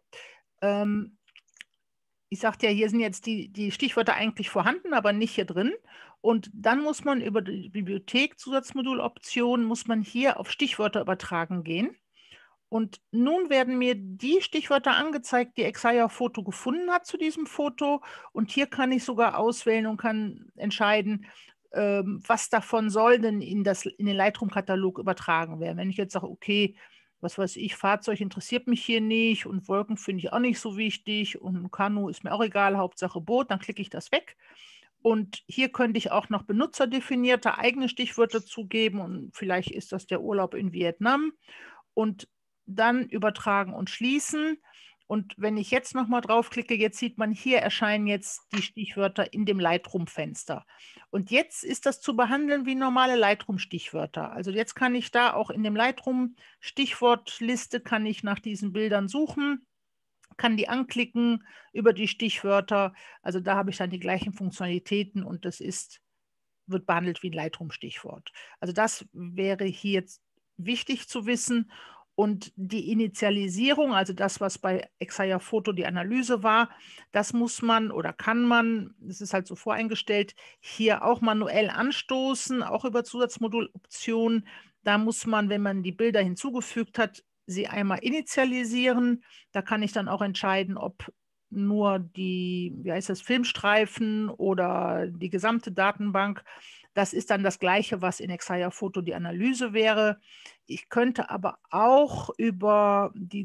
Ich sagte ja, hier sind jetzt die Stichwörter eigentlich vorhanden, aber nicht hier drin. Und dann muss man über die Bibliothek Zusatzmoduloption, muss man hier auf Stichwörter übertragen gehen. Und nun werden mir die Stichwörter angezeigt, die Exaya Photo gefunden hat zu diesem Foto. Und hier kann ich sogar auswählen und kann entscheiden, was davon soll denn in den Lightroom-Katalog übertragen werden. Wenn ich jetzt sage, okay, was weiß ich, Fahrzeug interessiert mich hier nicht und Wolken finde ich auch nicht so wichtig und Kanu ist mir auch egal, Hauptsache Boot, dann klicke ich das weg. Und hier könnte ich auch noch benutzerdefinierte eigene Stichwörter zugeben und vielleicht ist das der Urlaub in Vietnam und dann übertragen und schließen. Und wenn ich jetzt nochmal draufklicke, jetzt sieht man, hier erscheinen jetzt die Stichwörter in dem Lightroom-Fenster. Und jetzt ist das zu behandeln wie normale Lightroom-Stichwörter. Also jetzt kann ich da auch in dem Lightroom-Stichwortliste, kann ich nach diesen Bildern suchen, kann die anklicken über die Stichwörter. Also da habe ich dann die gleichen Funktionalitäten und das wird behandelt wie ein Lightroom-Stichwort. Also das wäre hier jetzt wichtig zu wissen. Und die Initialisierung, also das, was bei Exaya Photo die Analyse war, das muss man oder kann man, das ist halt so voreingestellt, hier auch manuell anstoßen, auch über Zusatzmoduloptionen. Da muss man, wenn man die Bilder hinzugefügt hat, sie einmal initialisieren. Da kann ich dann auch entscheiden, ob nur die, wie heißt das, Filmstreifen oder die gesamte Datenbank. Das ist dann das Gleiche, was in Exaya Photo die Analyse wäre. Ich könnte aber auch über die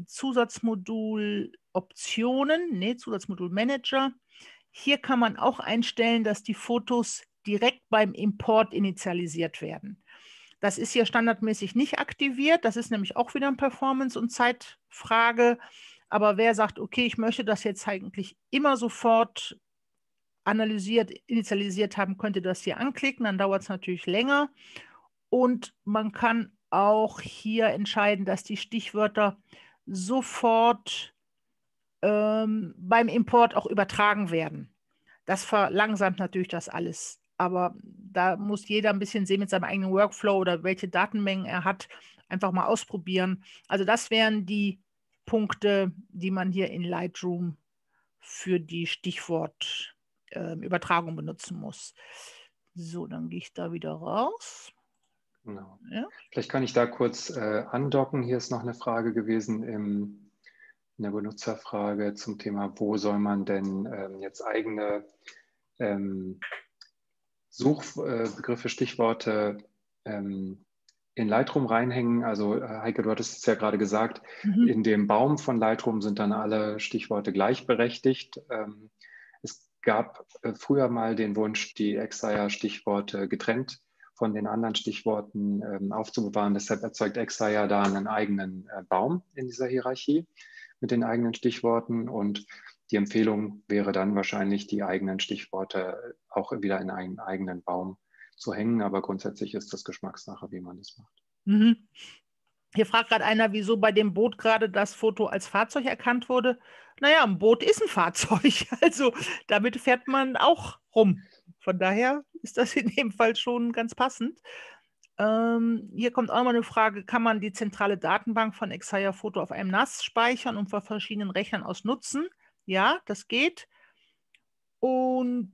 Zusatzmoduloptionen, Zusatzmodulmanager, hier kann man auch einstellen, dass die Fotos direkt beim Import initialisiert werden. Das ist hier standardmäßig nicht aktiviert. Das ist nämlich auch wieder eine Performance- und Zeitfrage. Aber wer sagt, okay, ich möchte das jetzt eigentlich immer sofort initialisiert haben, könnte das hier anklicken, dann dauert es natürlich länger. Und man kann auch hier entscheiden, dass die Stichwörter sofort beim Import auch übertragen werden. Das verlangsamt natürlich das alles. Aber da muss jeder ein bisschen sehen mit seinem eigenen Workflow oder welche Datenmengen er hat, einfach mal ausprobieren. Also das wären die Punkte, die man hier in Lightroom für die Stichwortübertragung benutzen muss. So, dann gehe ich da wieder raus. Genau. Ja. Vielleicht kann ich da kurz andocken. Hier ist noch eine Frage gewesen in der Benutzerfrage zum Thema, wo soll man denn jetzt eigene Suchbegriffe, Stichworte in Lightroom reinhängen. Also Heike, du hattest es ja gerade gesagt, in dem Baum von Lightroom sind dann alle Stichworte gleichberechtigt. Es gab früher mal den Wunsch, die Exaya-Stichworte getrennt von den anderen Stichworten aufzubewahren. Deshalb erzeugt Exaya da einen eigenen Baum in dieser Hierarchie mit den eigenen Stichworten. Und Die Empfehlung wäre dann wahrscheinlich, die eigenen Stichworte auch wieder in einen eigenen Baum zu hängen, aber grundsätzlich ist das Geschmackssache, wie man das macht. Mhm. Hier fragt gerade einer, wieso bei dem Boot gerade das Foto als Fahrzeug erkannt wurde. Naja, ein Boot ist ein Fahrzeug, also damit fährt man auch rum. Von daher ist das in dem Fall schon ganz passend. Hier kommt auch noch mal eine Frage, kann man die zentrale Datenbank von Exaya Photo auf einem NAS speichern und von verschiedenen Rechnern aus nutzen? Ja, das geht. Und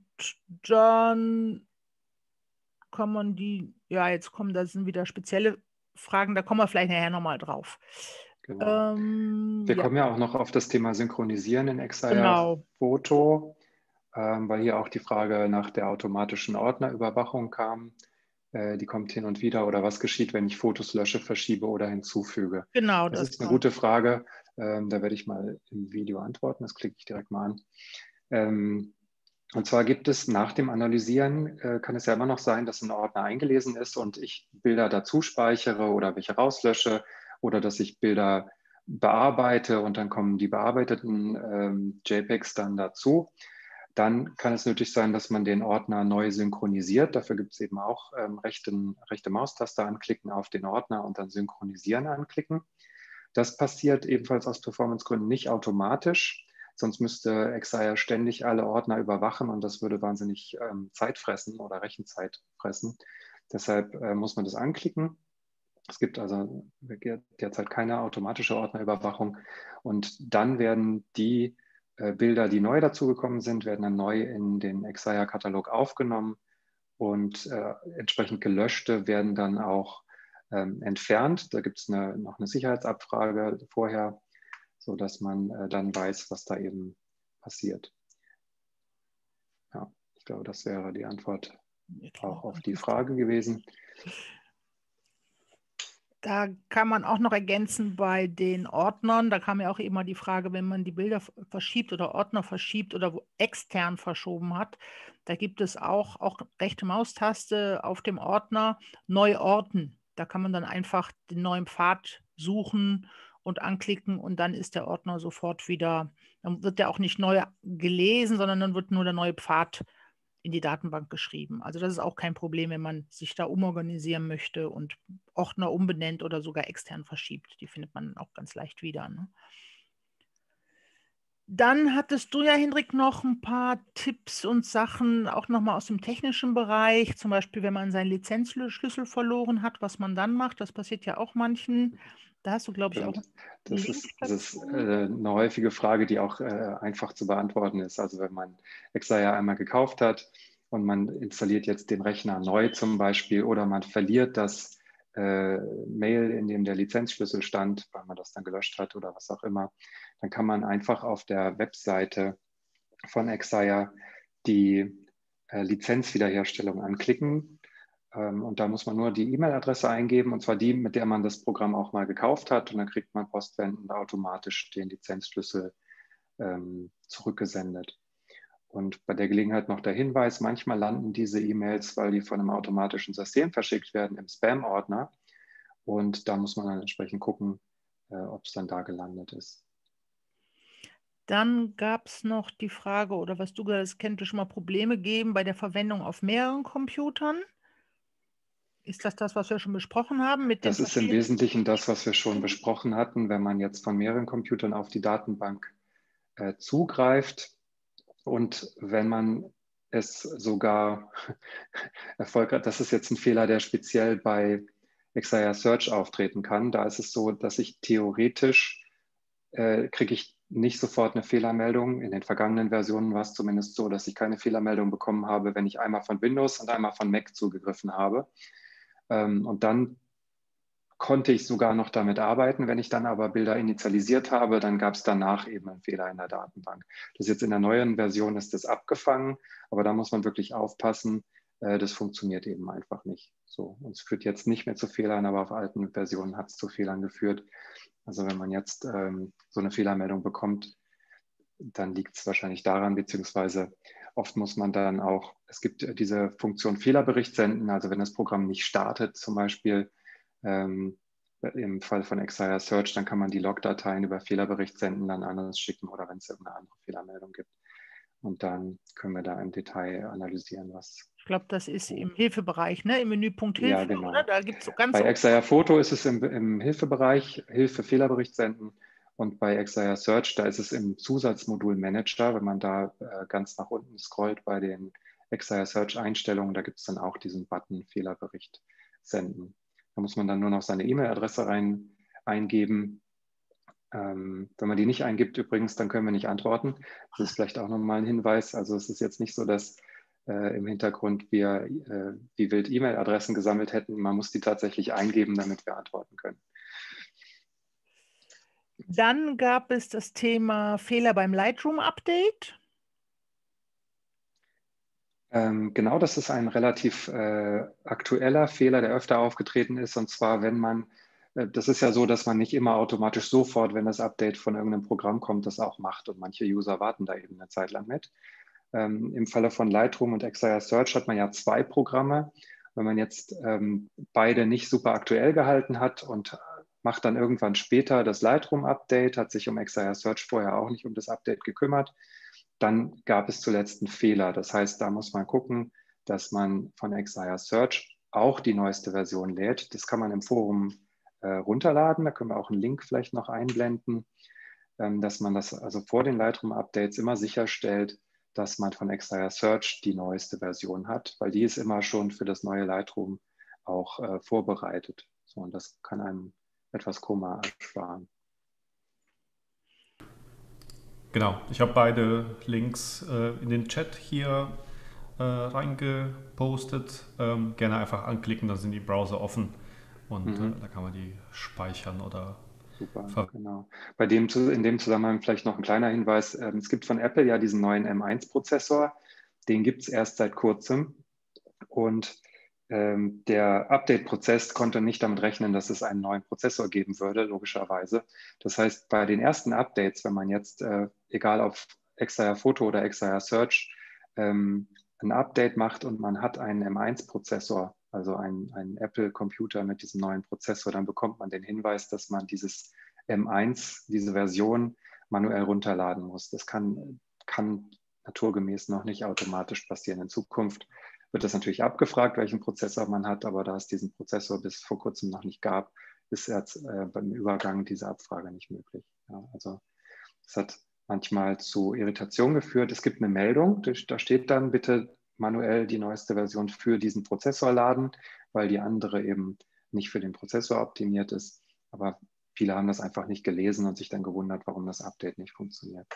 dann kann man die, ja, jetzt kommen, da sind wieder spezielle Fragen, da kommen wir vielleicht nachher nochmal drauf. Genau. Wir Ja, kommen ja auch noch auf das Thema Synchronisieren in Exaya genau. Photo, weil hier auch die Frage nach der automatischen Ordnerüberwachung kam. Die kommt hin und wieder. Oder was geschieht, wenn ich Fotos lösche, verschiebe oder hinzufüge? Genau, Das das ist eine kommt. gute Frage. Da werde ich mal im Video antworten. Das klicke ich direkt mal an. Und zwar gibt es nach dem Analysieren, kann es ja immer noch sein, dass ein Ordner eingelesen ist und ich Bilder dazu speichere oder welche rauslösche oder dass ich Bilder bearbeite und dann kommen die bearbeiteten JPEGs dann dazu. Dann kann es nötig sein, dass man den Ordner neu synchronisiert. Dafür gibt es eben auch rechte Maustaste anklicken auf den Ordner und dann Synchronisieren anklicken. Das passiert ebenfalls aus Performancegründen nicht automatisch. Sonst müsste Exaya ständig alle Ordner überwachen und das würde wahnsinnig Zeit fressen oder Rechenzeit fressen. Deshalb muss man das anklicken. Es gibt also derzeit keine automatische Ordnerüberwachung. Und dann werden die Bilder, die neu dazugekommen sind, werden dann neu in den Exaya-Katalog aufgenommen und entsprechend gelöschte werden dann auch entfernt. Da gibt es noch eine Sicherheitsabfrage vorher, sodass man dann weiß, was da eben passiert. Ja, ich glaube, das wäre die Antwort auch auf die Frage gewesen. Da kann man auch noch ergänzen bei den Ordnern, da kam ja auch immer die Frage, wenn man die Bilder verschiebt oder Ordner verschiebt oder extern verschoben hat, da gibt es auch rechte Maustaste auf dem Ordner, neu orten. Da kann man dann einfach den neuen Pfad suchen und anklicken und dann ist der Ordner sofort wieder, dann wird der auch nicht neu gelesen, sondern dann wird nur der neue Pfad in die Datenbank geschrieben. Also das ist auch kein Problem, wenn man sich da umorganisieren möchte und Ordner umbenennt oder sogar extern verschiebt. Die findet man auch ganz leicht wieder. Ne? Dann hattest du ja, Hendrik, noch ein paar Tipps und Sachen, auch nochmal aus dem technischen Bereich, zum Beispiel, wenn man seinen Lizenzschlüssel verloren hat, was man dann macht. Das passiert ja auch manchen. Da hast du, glaube ich, auch einen Das Link ist dazu. eine häufige Frage, die auch einfach zu beantworten ist. Also wenn man Exaya einmal gekauft hat und man installiert jetzt den Rechner neu zum Beispiel oder man verliert das Mail, in dem der Lizenzschlüssel stand, weil man das dann gelöscht hat oder was auch immer, dann kann man einfach auf der Webseite von Exaya die Lizenzwiederherstellung anklicken. Und da muss man nur die E-Mail-Adresse eingeben, und zwar die, mit der man das Programm auch mal gekauft hat. Und dann kriegt man postwendend automatisch den Lizenzschlüssel zurückgesendet. Und bei der Gelegenheit noch der Hinweis, manchmal landen diese E-Mails, weil die von einem automatischen System verschickt werden, im Spam-Ordner. Und da muss man dann entsprechend gucken, ob es dann da gelandet ist. Dann gab es noch die Frage, oder was du gesagt hast, es könnte schon mal Probleme geben bei der Verwendung auf mehreren Computern. Ist das, was wir schon besprochen haben mit den Das ist im Wesentlichen das, was wir schon besprochen hatten, wenn man jetzt von mehreren Computern auf die Datenbank zugreift und wenn man es sogar erfolgreich, das ist jetzt ein Fehler, der speziell bei Exaya Search auftreten kann. Da ist es so, dass ich theoretisch kriege ich nicht sofort eine Fehlermeldung. In den vergangenen Versionen war es zumindest so, dass ich keine Fehlermeldung bekommen habe, wenn ich einmal von Windows und einmal von Mac zugegriffen habe. Und dann konnte ich sogar noch damit arbeiten. Wenn ich dann aber Bilder initialisiert habe, dann gab es danach eben einen Fehler in der Datenbank. Das jetzt in der neuen Version ist das abgefangen, aber da muss man wirklich aufpassen. Das funktioniert eben einfach nicht. So, und es führt jetzt nicht mehr zu Fehlern, aber auf alten Versionen hat es zu Fehlern geführt. Also wenn man jetzt so eine Fehlermeldung bekommt, dann liegt es wahrscheinlich daran, beziehungsweise oft muss man dann auch, es gibt diese Funktion Fehlerbericht senden, also wenn das Programm nicht startet zum Beispiel, im Fall von Exaya Search, dann kann man die Logdateien über Fehlerbericht senden, dann an uns schicken oder wenn es irgendeine andere Fehlermeldung gibt. Und dann können wir da im Detail analysieren, was. Ich glaube, das ist im Hilfebereich, ne? Im Menüpunkt Hilfe, Ja, genau. oder? Da gibt es so ganz. Bei Exaya Photo ist es im Hilfebereich, Hilfe Fehlerbericht senden. Und bei Exaya Search, da ist es im Zusatzmodul Manager, wenn man da ganz nach unten scrollt bei den Exaya Search Einstellungen, da gibt es dann auch diesen Button Fehlerbericht senden. Da muss man dann nur noch seine E-Mail-Adresse eingeben. Wenn man die nicht eingibt übrigens, dann können wir nicht antworten. Das ist vielleicht auch nochmal ein Hinweis. Also es ist jetzt nicht so, dass im Hintergrund wir wie wild E-Mail-Adressen gesammelt hätten. Man muss die tatsächlich eingeben, damit wir antworten können. Dann gab es das Thema Fehler beim Lightroom-Update. Genau, das ist ein relativ aktueller Fehler, der öfter aufgetreten ist. Und zwar, wenn man, das ist ja so, dass man nicht immer automatisch sofort, wenn das Update von irgendeinem Programm kommt, das auch macht. Und manche User warten da eben eine Zeit lang mit. Im Falle von Lightroom und Exaya Search hat man ja 2 Programme. Wenn man jetzt beide nicht super aktuell gehalten hat und macht dann irgendwann später das Lightroom-Update, hat sich um Exaya Search vorher auch nicht um das Update gekümmert, dann gab es zuletzt einen Fehler. Das heißt, da muss man gucken, dass man von Exaya Search auch die neueste Version lädt. Das kann man im Forum runterladen. Da können wir auch einen Link vielleicht noch einblenden, dass man das also vor den Lightroom-Updates immer sicherstellt, dass man von Exaya Search die neueste Version hat, weil die ist immer schon für das neue Lightroom auch vorbereitet. So, und das kann einem etwas Kummer ersparen. Genau, ich habe beide Links in den Chat hier reingepostet. Gerne einfach anklicken, dann sind die Browser offen und da kann man die speichern oder. Super, genau. In dem Zusammenhang vielleicht noch ein kleiner Hinweis. Es gibt von Apple ja diesen neuen M1-Prozessor. Den gibt es erst seit kurzem. Und der Update-Prozess konnte nicht damit rechnen, dass es einen neuen Prozessor geben würde, logischerweise. Das heißt, bei den ersten Updates, wenn man jetzt, egal auf Exaya Photo oder Exaya Search, ein Update macht und man hat einen M1-Prozessor, also einen Apple-Computer mit diesem neuen Prozessor, dann bekommt man den Hinweis, dass man dieses M1, diese Version, manuell runterladen muss. Das kann naturgemäß noch nicht automatisch passieren. In Zukunft wird das natürlich abgefragt, welchen Prozessor man hat, aber da es diesen Prozessor bis vor kurzem noch nicht gab, ist jetzt beim Übergang diese Abfrage nicht möglich. Ja, also es hat manchmal zu Irritation geführt. Es gibt eine Meldung, da steht dann bitte manuell die neueste Version für diesen Prozessor laden, weil die andere eben nicht für den Prozessor optimiert ist. Aber viele haben das einfach nicht gelesen und sich dann gewundert, warum das Update nicht funktioniert.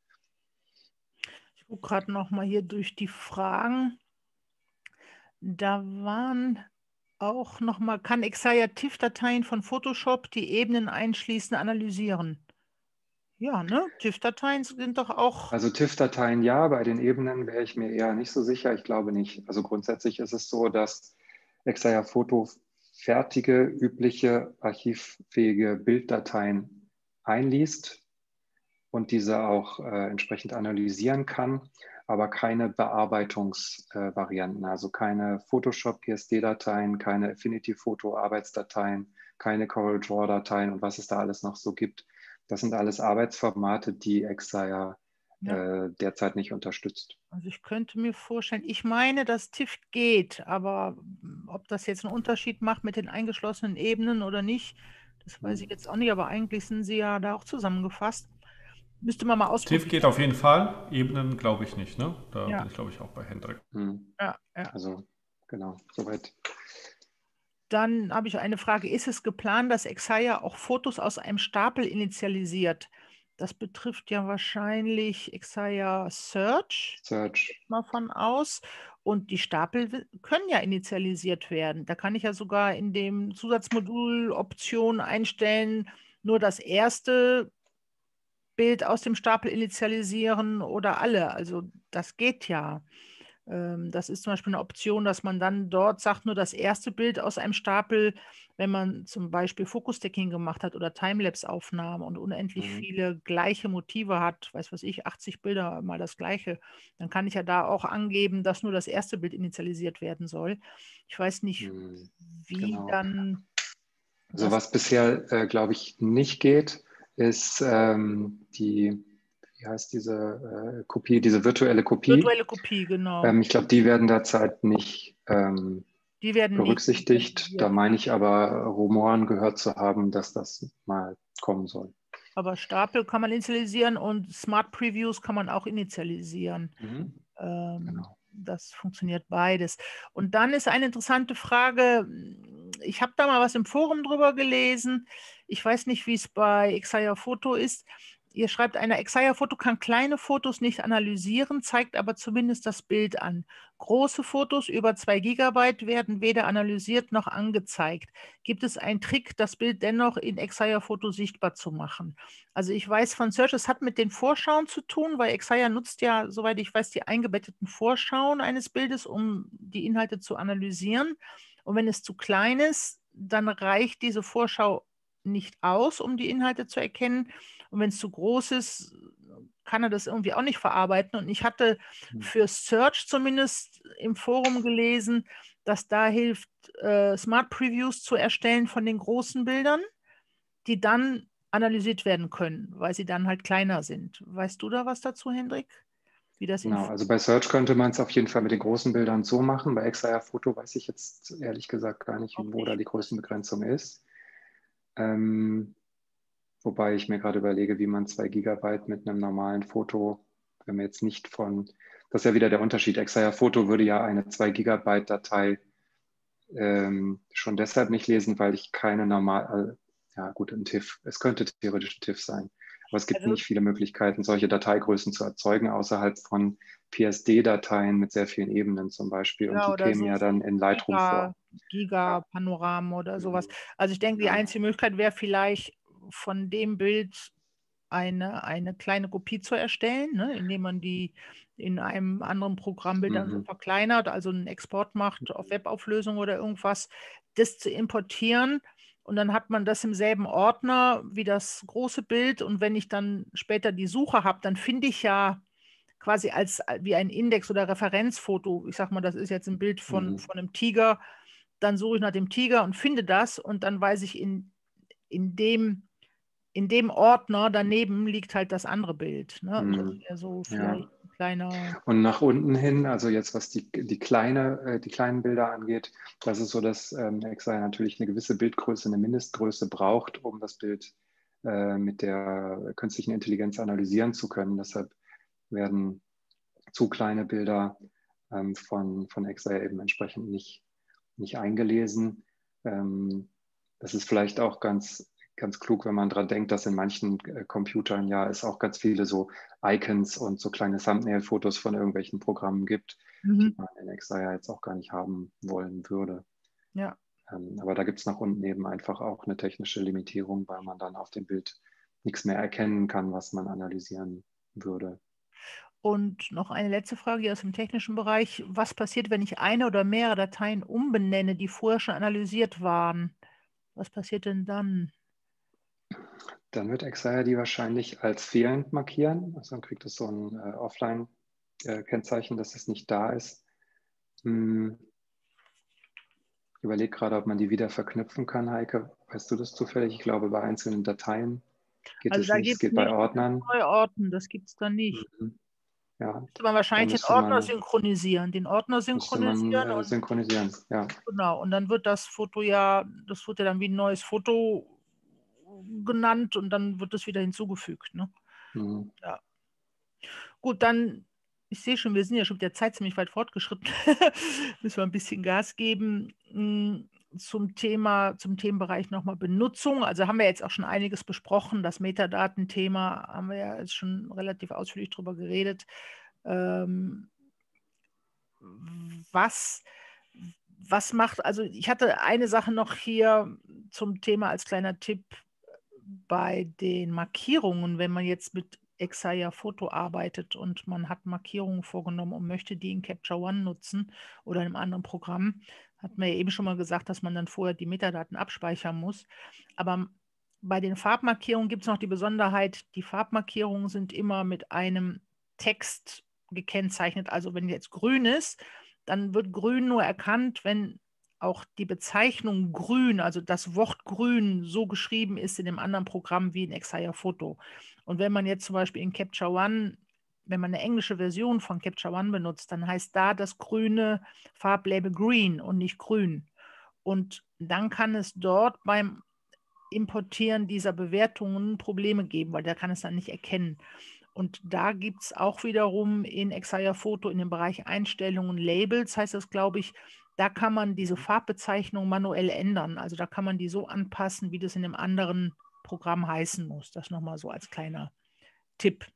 Ich gucke gerade noch mal hier durch die Fragen. Da waren auch noch mal, kann Exaya TIFF-Dateien von Photoshop, die Ebenen einschließen, analysieren? Ja, ne? TIFF-Dateien sind doch auch. Also TIFF-Dateien ja, bei den Ebenen wäre ich mir eher nicht so sicher. Ich glaube nicht. Also grundsätzlich ist es so, dass Exaya Photo fertige, übliche, archivfähige Bilddateien einliest und diese auch entsprechend analysieren kann, aber keine Bearbeitungsvarianten, also keine Photoshop PSD-Dateien, keine Affinity Photo Arbeitsdateien, keine Corel Draw Dateien und was es da alles noch so gibt. Das sind alles Arbeitsformate, die Exaya derzeit nicht unterstützt. Also ich könnte mir vorstellen, ich meine, dass TIFF geht, aber ob das jetzt einen Unterschied macht mit den eingeschlossenen Ebenen oder nicht, das weiß ich jetzt auch nicht, aber eigentlich sind sie ja da auch zusammengefasst. Müsste man mal ausprobieren. TIFF geht auf jeden Fall, Ebenen glaube ich nicht, ne? Da bin ich glaube ich auch bei Hendrik. Ja. Also genau, soweit. Dann habe ich eine Frage, ist es geplant, dass Exaya auch Fotos aus einem Stapel initialisiert? Das betrifft ja wahrscheinlich Exaya Search. Mal von aus. Und die Stapel können ja initialisiert werden. Da kann ich ja sogar in dem Zusatzmodul Option einstellen, nur das erste Bild aus dem Stapel initialisieren oder alle. Also das geht ja. Das ist zum Beispiel eine Option, dass man dann dort sagt, nur das erste Bild aus einem Stapel, wenn man zum Beispiel Focus-Stacking gemacht hat oder Timelapse-Aufnahmen und unendlich viele gleiche Motive hat, weiß was ich, 80 Bilder mal das gleiche, dann kann ich ja da auch angeben, dass nur das erste Bild initialisiert werden soll. Ich weiß nicht, wie dann Also was bisher, glaube ich, nicht geht, ist wie heißt diese Kopie, diese virtuelle Kopie. Virtuelle Kopie, genau. Ich glaube, die werden derzeit nicht Die werden nicht berücksichtigt. lizenziert. Da meine ich aber, Rumoren gehört zu haben, dass das mal kommen soll. Aber Stapel kann man initialisieren und Smart Previews kann man auch initialisieren. Genau. Das funktioniert beides. Und dann ist eine interessante Frage, ich habe da mal was im Forum drüber gelesen. Ich weiß nicht, wie es bei Xaya Photo ist. Ihr schreibt, eine Xaya Photo kann kleine Fotos nicht analysieren, zeigt aber zumindest das Bild an. Große Fotos über 2 GB werden weder analysiert noch angezeigt. Gibt es einen Trick, das Bild dennoch in Xaya Photo sichtbar zu machen? Also ich weiß von Search, es hat mit den Vorschauen zu tun, weil Xaya nutzt ja, soweit ich weiß, die eingebetteten Vorschauen eines Bildes, um die Inhalte zu analysieren. Und wenn es zu klein ist, dann reicht diese Vorschau nicht aus, um die Inhalte zu erkennen. Und wenn es zu groß ist, kann er das irgendwie auch nicht verarbeiten. Und ich hatte für Search zumindest im Forum gelesen, dass da hilft, Smart Previews zu erstellen von den großen Bildern, die dann analysiert werden können, weil sie dann halt kleiner sind. Weißt du da was dazu, Hendrik? Wie das Genau, also bei Search könnte man es auf jeden Fall mit den großen Bildern so machen. Bei Xaya Photo weiß ich jetzt ehrlich gesagt gar nicht, wo da die Größenbegrenzung ist. Wobei ich mir gerade überlege, wie man 2 Gigabyte mit einem normalen Foto, wenn wir jetzt nicht von, das ist ja wieder der Unterschied. Xaya Photo würde ja eine 2 Gigabyte Datei schon deshalb nicht lesen, weil ich keine normal, ja gut, ein TIFF, es könnte theoretisch ein TIFF sein, aber es gibt nicht viele Möglichkeiten, solche Dateigrößen zu erzeugen, außerhalb von PSD-Dateien mit sehr vielen Ebenen zum Beispiel, und die kämen ja dann in Lightroom vor. Giga-Panoramen oder sowas. Also ich denke, die einzige Möglichkeit wäre vielleicht von dem Bild eine kleine Kopie zu erstellen, ne, indem man die in einem anderen Programmbild dann so verkleinert, also einen Export macht auf Webauflösung oder irgendwas, das zu importieren. Und dann hat man das im selben Ordner wie das große Bild. Und wenn ich dann später die Suche habe, dann finde ich ja quasi wie ein Index- oder Referenzfoto. Ich sag mal, das ist jetzt ein Bild von einem Tiger. Dann suche ich nach dem Tiger und finde das. Und dann weiß ich, in dem Ordner daneben liegt halt das andere Bild. Ne? Das wäre so vielleicht ein kleiner. Und nach unten hin, also jetzt was die kleinen Bilder angeht, das ist so, dass Xaya natürlich eine gewisse Bildgröße, eine Mindestgröße braucht, um das Bild mit der künstlichen Intelligenz analysieren zu können. Deshalb werden zu kleine Bilder von Xaya eben entsprechend nicht eingelesen. Das ist vielleicht auch ganz klug, wenn man daran denkt, dass in manchen Computern ja es auch ganz viele so Icons und so kleine Thumbnail-Fotos von irgendwelchen Programmen gibt, die man in Xaya jetzt auch gar nicht haben wollen würde. Ja. Aber da gibt es nach unten eben einfach auch eine technische Limitierung, weil man dann auf dem Bild nichts mehr erkennen kann, was man analysieren würde. Und noch eine letzte Frage hier aus dem technischen Bereich. Was passiert, wenn ich eine oder mehrere Dateien umbenenne, die vorher schon analysiert waren? Was passiert denn dann? Dann wird Xaya die wahrscheinlich als fehlend markieren. Also dann kriegt es so ein Offline-Kennzeichen, dass es nicht da ist. Ich überlege gerade, ob man die wieder verknüpfen kann, Heike. Weißt du das zufällig? Ich glaube, bei einzelnen Dateien geht es nicht. Es geht bei Ordnern. Neue Ordner, das gibt es da nicht. Ja, müsste man wahrscheinlich den Ordner synchronisieren. Müsste man synchronisieren, ja. Genau, und dann wird das Foto ja dann wie ein neues Foto genannt und dann wird es wieder hinzugefügt. Ne? Ja. Gut, dann, ich sehe schon, wir sind ja schon mit der Zeit ziemlich weit fortgeschritten. Müssen wir ein bisschen Gas geben. Zum Themenbereich nochmal Benutzung. Also haben wir jetzt auch schon einiges besprochen. Das Metadatenthema haben wir ja jetzt schon relativ ausführlich drüber geredet. Was macht, also ich hatte eine Sache noch hier zum Thema als kleiner Tipp bei den Markierungen, wenn man jetzt mit Xaya Photo arbeitet und man hat Markierungen vorgenommen und möchte die in Capture One nutzen oder in einem anderen Programm, hat man ja eben schon mal gesagt, dass man dann vorher die Metadaten abspeichern muss. Aber bei den Farbmarkierungen gibt es noch die Besonderheit, die Farbmarkierungen sind immer mit einem Text gekennzeichnet. Also wenn jetzt grün ist, dann wird grün nur erkannt, wenn auch die Bezeichnung grün, also das Wort grün so geschrieben ist in dem anderen Programm wie in Exaya Photo. Und wenn man jetzt zum Beispiel in Capture One, wenn man eine englische Version von Capture One benutzt, dann heißt da das grüne Farblabel green und nicht grün. Und dann kann es dort beim Importieren dieser Bewertungen Probleme geben, weil der kann es dann nicht erkennen. Und da gibt es auch wiederum in Exaya Photo in dem Bereich Einstellungen, Labels, heißt das, glaube ich, da kann man diese Farbbezeichnung manuell ändern. Also da kann man die so anpassen, wie das in dem anderen Programm heißen muss. Das nochmal so als kleiner Tipp.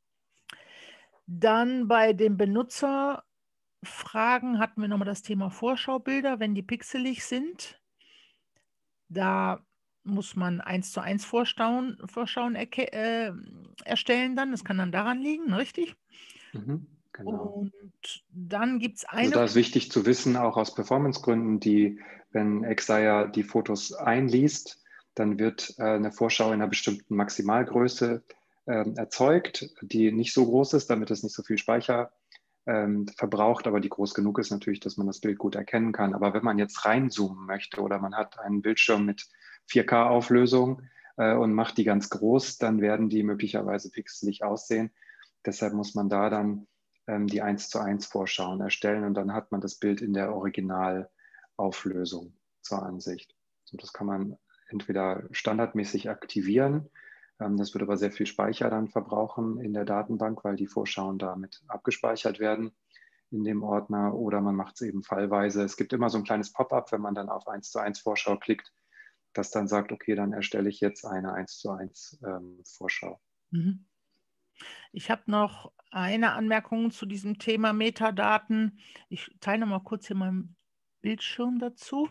Dann bei den Benutzerfragen hatten wir nochmal das Thema Vorschaubilder, wenn die pixelig sind. Da muss man 1:1 Vorschauen erstellen dann. Das kann dann daran liegen, richtig? Genau. Und dann gibt es Also da ist wichtig zu wissen, auch aus Performancegründen, wenn Exaya die Fotos einliest, dann wird eine Vorschau in einer bestimmten Maximalgröße erzeugt, die nicht so groß ist, damit es nicht so viel Speicher verbraucht, aber die groß genug ist natürlich, dass man das Bild gut erkennen kann. Aber wenn man jetzt reinzoomen möchte oder man hat einen Bildschirm mit 4K-Auflösung und macht die ganz groß, dann werden die möglicherweise pixelig aussehen. Deshalb muss man da dann die 1:1 Vorschauen erstellen und dann hat man das Bild in der Originalauflösung zur Ansicht. Und das kann man entweder standardmäßig aktivieren, das wird aber sehr viel Speicher dann verbrauchen in der Datenbank, weil die Vorschauen damit abgespeichert werden in dem Ordner, oder man macht es eben fallweise. Es gibt immer so ein kleines Pop-up, wenn man dann auf 1:1 Vorschau klickt, das dann sagt, okay, dann erstelle ich jetzt eine 1:1 Vorschau. Ich habe noch eine Anmerkung zu diesem Thema Metadaten. Ich teile mal kurz hier meinen Bildschirm dazu.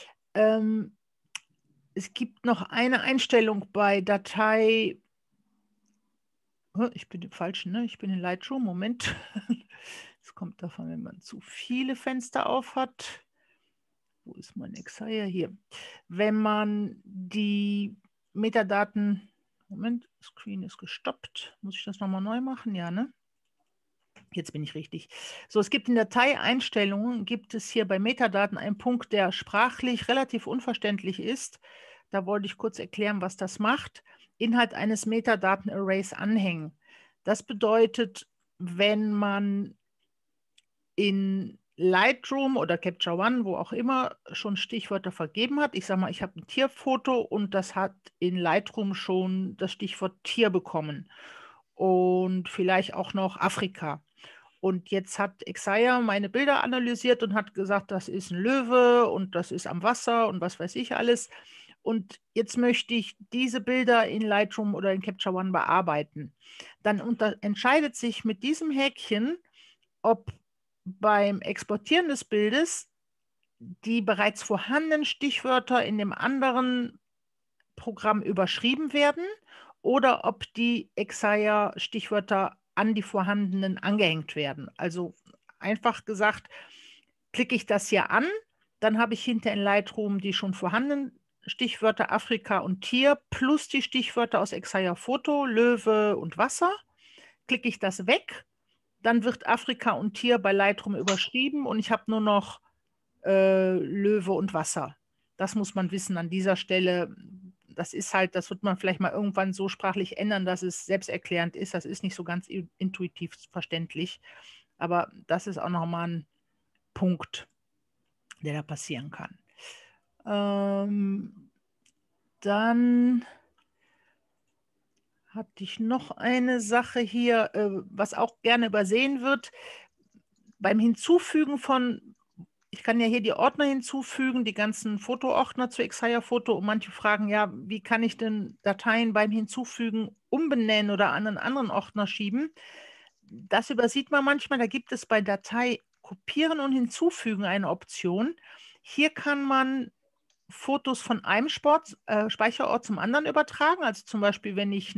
Es gibt noch eine Einstellung bei Datei. Ich bin im Falschen, ne? Ich bin in Lightroom. Moment. Es kommt davon, wenn man zu viele Fenster auf hat. Wo ist mein Exaya? Hier. Wenn man die Metadaten. Moment, Screen ist gestoppt. Muss ich das nochmal neu machen? Ja, ne? Jetzt bin ich richtig. So, es gibt in Dateieinstellungen, gibt es hier bei Metadaten einen Punkt, der sprachlich relativ unverständlich ist. Da wollte ich kurz erklären, was das macht. Inhalt eines Metadaten-Arrays anhängen. Das bedeutet, wenn man in Lightroom oder Capture One, wo auch immer, schon Stichwörter vergeben hat. Ich sage mal, ich habe ein Tierfoto und das hat in Lightroom schon das Stichwort Tier bekommen. Und vielleicht auch noch Afrika. Und jetzt hat Exaya meine Bilder analysiert und hat gesagt, das ist ein Löwe und das ist am Wasser und was weiß ich alles. Und jetzt möchte ich diese Bilder in Lightroom oder in Capture One bearbeiten. Dann entscheidet sich mit diesem Häkchen, ob beim Exportieren des Bildes die bereits vorhandenen Stichwörter in dem anderen Programm überschrieben werden oder ob die Exaya-Stichwörter an die vorhandenen angehängt werden. Also einfach gesagt, klicke ich das hier an, dann habe ich hinter in Lightroom die schon vorhandenen Stichwörter Afrika und Tier plus die Stichwörter aus Exaya Photo, Löwe und Wasser. Klicke ich das weg, dann wird Afrika und Tier bei Lightroom überschrieben und ich habe nur noch Löwe und Wasser. Das muss man wissen an dieser Stelle. Das ist halt, das wird man vielleicht mal irgendwann so sprachlich ändern, dass es selbsterklärend ist. Das ist nicht so ganz intuitiv verständlich. Aber das ist auch nochmal ein Punkt, der da passieren kann. Dann hatte ich noch eine Sache hier, was auch gerne übersehen wird. Beim Hinzufügen von, ich kann ja hier die Ordner hinzufügen, die ganzen Fotoordner zu Exaya Photo, und manche fragen, ja, wie kann ich denn Dateien beim Hinzufügen umbenennen oder an einen anderen Ordner schieben? Das übersieht man manchmal, da gibt es bei Datei kopieren und hinzufügen eine Option. Hier kann man Fotos von einem Speicherort zum anderen übertragen, also zum Beispiel, wenn ich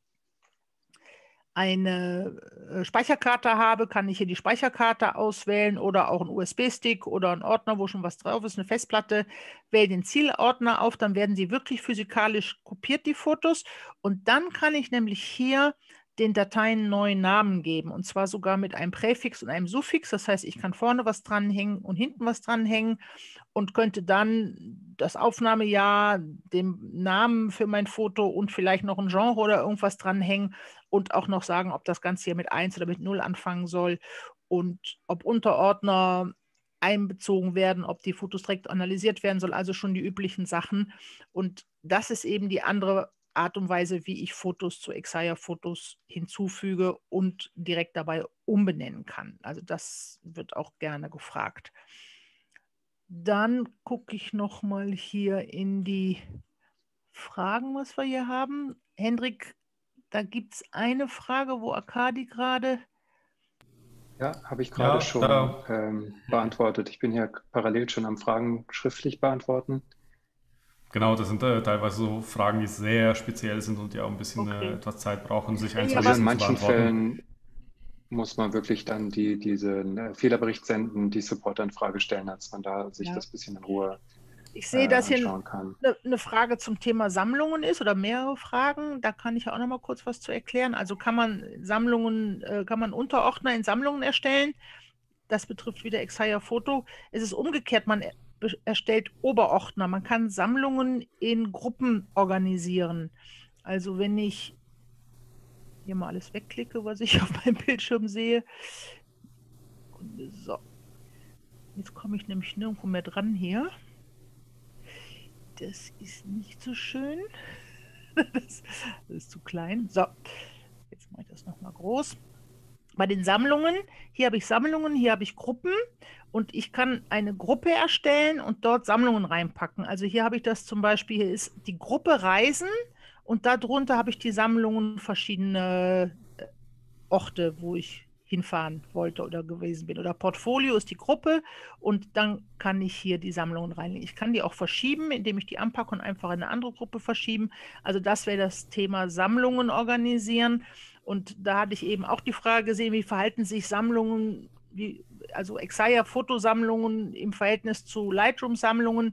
eine Speicherkarte habe, kann ich hier die Speicherkarte auswählen oder auch einen USB-Stick oder einen Ordner, wo schon was drauf ist, eine Festplatte, wähle den Zielordner auf, dann werden sie wirklich physikalisch kopiert, die Fotos. Und dann kann ich nämlich hier den Dateien einen neuen Namen geben, und zwar sogar mit einem Präfix und einem Suffix. Das heißt, ich kann vorne was dranhängen und hinten was dranhängen und könnte dann das Aufnahmejahr, den Namen für mein Foto und vielleicht noch ein Genre oder irgendwas dranhängen und auch noch sagen, ob das Ganze hier mit 1 oder mit 0 anfangen soll und ob Unterordner einbezogen werden, ob die Fotos direkt analysiert werden soll, also schon die üblichen Sachen. Und das ist eben die andere Art und Weise, wie ich Fotos zu Exaya-Fotos hinzufüge und direkt dabei umbenennen kann. Also das wird auch gerne gefragt. Dann gucke ich noch mal hier in die Fragen, was wir hier haben. Hendrik, da gibt es eine Frage, wo Akadi gerade... Ja, habe ich gerade Ja, schon beantwortet. Ich bin hier parallel schon am Fragen schriftlich beantworten. genau, das sind teilweise so Fragen, die sehr speziell sind und ja auch ein bisschen Okay. etwas Zeit brauchen, sich Ja, Also in einzulesen und zu manchen beantworten. Fällen muss man wirklich dann diesen Fehlerbericht senden, die Supportanfrage stellen, dass man da sich Ja. das ein bisschen in Ruhe Ich sehe, dass hier anschauen kann. eine Frage zum Thema Sammlungen ist oder mehrere Fragen. Da kann ich ja auch noch mal kurz was zu erklären. Also kann man Unterordner in Sammlungen erstellen. Das betrifft wieder Exaya Foto. Es ist umgekehrt, man erstellt Oberordner. Man kann Sammlungen in Gruppen organisieren. Also wenn ich hier mal alles wegklicke, was ich auf meinem Bildschirm sehe. So. Jetzt komme ich nämlich nirgendwo mehr dran hier. Das ist nicht so schön. Das ist zu klein. So, jetzt mache ich das nochmal groß. Bei den Sammlungen, hier habe ich Sammlungen, hier habe ich Gruppen und ich kann eine Gruppe erstellen und dort Sammlungen reinpacken. Also hier habe ich das zum Beispiel, hier ist die Gruppe Reisen und darunter habe ich die Sammlungen verschiedene Orte, wo ich hinfahren wollte oder gewesen bin. Oder Portfolio ist die Gruppe und dann kann ich hier die Sammlungen reinlegen. Ich kann die auch verschieben, indem ich die anpacke und einfach in eine andere Gruppe verschieben. Also das wäre das Thema Sammlungen organisieren. Und da hatte ich eben auch die Frage gesehen, wie verhalten sich Sammlungen, also Exaya-Fotosammlungen im Verhältnis zu Lightroom-Sammlungen.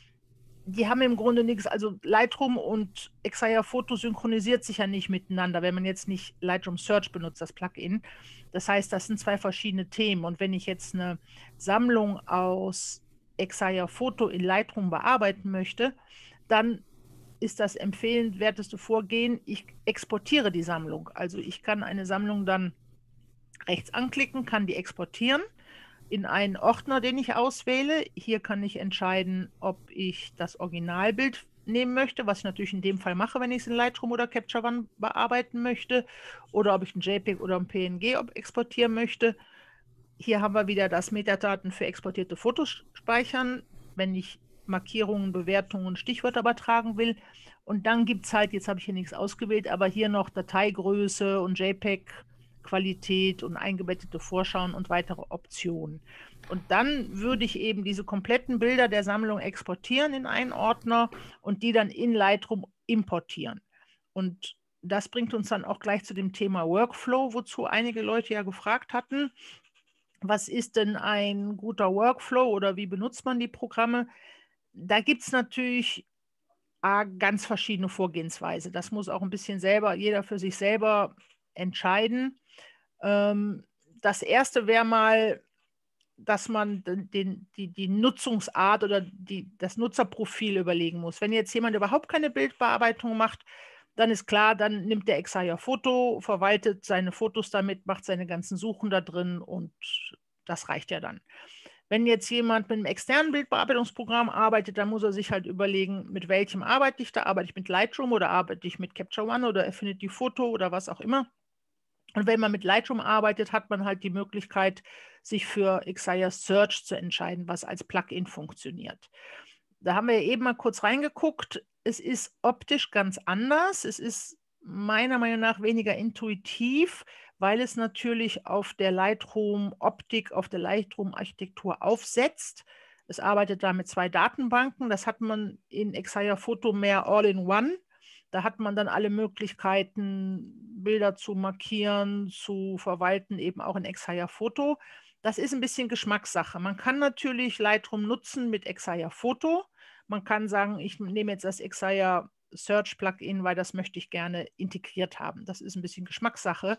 Die haben im Grunde nichts, also Lightroom und Exaya Photo synchronisiert sich ja nicht miteinander, wenn man jetzt nicht Lightroom Search benutzt, das Plugin. Das heißt, das sind zwei verschiedene Themen. Und wenn ich jetzt eine Sammlung aus Exaya Photo in Lightroom bearbeiten möchte, dann ist das empfehlenswerteste Vorgehen, ich exportiere die Sammlung. Also ich kann eine Sammlung dann rechts anklicken, kann die exportieren in einen Ordner, den ich auswähle. Hier kann ich entscheiden, ob ich das Originalbild nehmen möchte, was ich natürlich in dem Fall mache, wenn ich es in Lightroom oder Capture One bearbeiten möchte, oder ob ich ein JPEG oder ein PNG exportieren möchte. Hier haben wir wieder das Metadaten für exportierte Fotos speichern, wenn ich Markierungen, Bewertungen, Stichwörter übertragen will. Und dann gibt es halt, jetzt habe ich hier nichts ausgewählt, aber hier noch Dateigröße und JPEG Qualität und eingebettete Vorschauen und weitere Optionen. Und dann würde ich eben diese kompletten Bilder der Sammlung exportieren in einen Ordner und die dann in Lightroom importieren. Und das bringt uns dann auch gleich zu dem Thema Workflow, wozu einige Leute ja gefragt hatten. Was ist denn ein guter Workflow oder wie benutzt man die Programme? Da gibt es natürlich ganz verschiedene Vorgehensweise. Das muss auch ein bisschen jeder für sich selber entscheiden. Das erste wäre mal, dass man die Nutzungsart oder das Nutzerprofil überlegen muss. Wenn jetzt jemand überhaupt keine Bildbearbeitung macht, dann ist klar, dann nimmt der Exaya Foto, verwaltet seine Fotos damit, macht seine ganzen Suchen da drin und das reicht ja dann. Wenn jetzt jemand mit einem externen Bildbearbeitungsprogramm arbeitet, dann muss er sich halt überlegen, mit welchem arbeite ich da? Arbeite ich mit Lightroom oder arbeite ich mit Capture One oder Affinity Photo oder was auch immer? Und wenn man mit Lightroom arbeitet, hat man halt die Möglichkeit, sich für Exaya Search zu entscheiden, was als Plugin funktioniert. Da haben wir eben mal kurz reingeguckt. Es ist optisch ganz anders. Es ist meiner Meinung nach weniger intuitiv, weil es natürlich auf der Lightroom-Optik, auf der Lightroom-Architektur aufsetzt. Es arbeitet da mit 2 Datenbanken. Das hat man in Exaya Photo mehr All-in-One. Da hat man dann alle Möglichkeiten, Bilder zu markieren, zu verwalten, eben auch in Exaya Photo. Das ist ein bisschen Geschmackssache. Man kann natürlich Lightroom nutzen mit Exaya Photo. Man kann sagen, ich nehme jetzt das Exaya Search-Plugin, weil das möchte ich gerne integriert haben. Das ist ein bisschen Geschmackssache.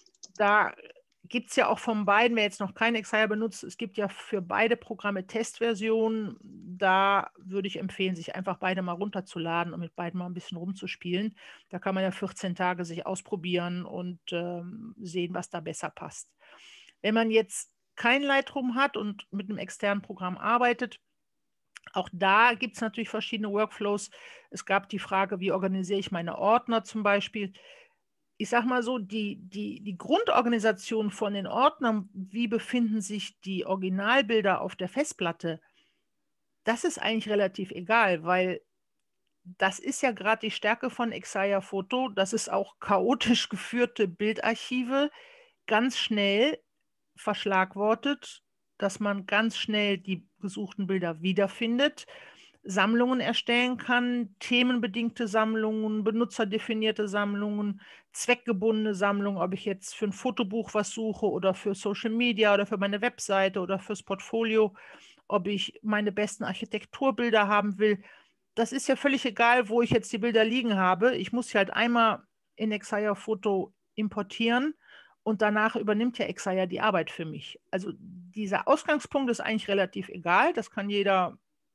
Da gibt es ja auch von beiden, wer jetzt noch kein Exaya benutzt, es gibt ja für beide Programme Testversionen. Da würde ich empfehlen, sich einfach beide mal runterzuladen und mit beiden mal ein bisschen rumzuspielen. Da kann man ja 14 Tage sich ausprobieren und sehen, was da besser passt. Wenn man jetzt kein Lightroom hat und mit einem externen Programm arbeitet, auch da gibt es natürlich verschiedene Workflows. Es gab die Frage, wie organisiere ich meine Ordner zum Beispiel. Ich sage mal so, die Grundorganisation von den Ordnern, wie befinden sich die Originalbilder auf der Festplatte, das ist eigentlich relativ egal, weil das ist ja gerade die Stärke von Exaya Photo, dass es auch chaotisch geführte Bildarchive ganz schnell verschlagwortet, dass man ganz schnell die gesuchten Bilder wiederfindet, Sammlungen erstellen kann, themenbedingte Sammlungen, benutzerdefinierte Sammlungen, zweckgebundene Sammlungen, ob ich jetzt für ein Fotobuch was suche oder für Social Media oder für meine Webseite oder fürs Portfolio, ob ich meine besten Architekturbilder haben will. Das ist ja völlig egal, wo ich jetzt die Bilder liegen habe. Ich muss sie halt einmal in Exaya Photo importieren und danach übernimmt ja Exaya die Arbeit für mich. Also dieser Ausgangspunkt ist eigentlich relativ egal. Das kann jeder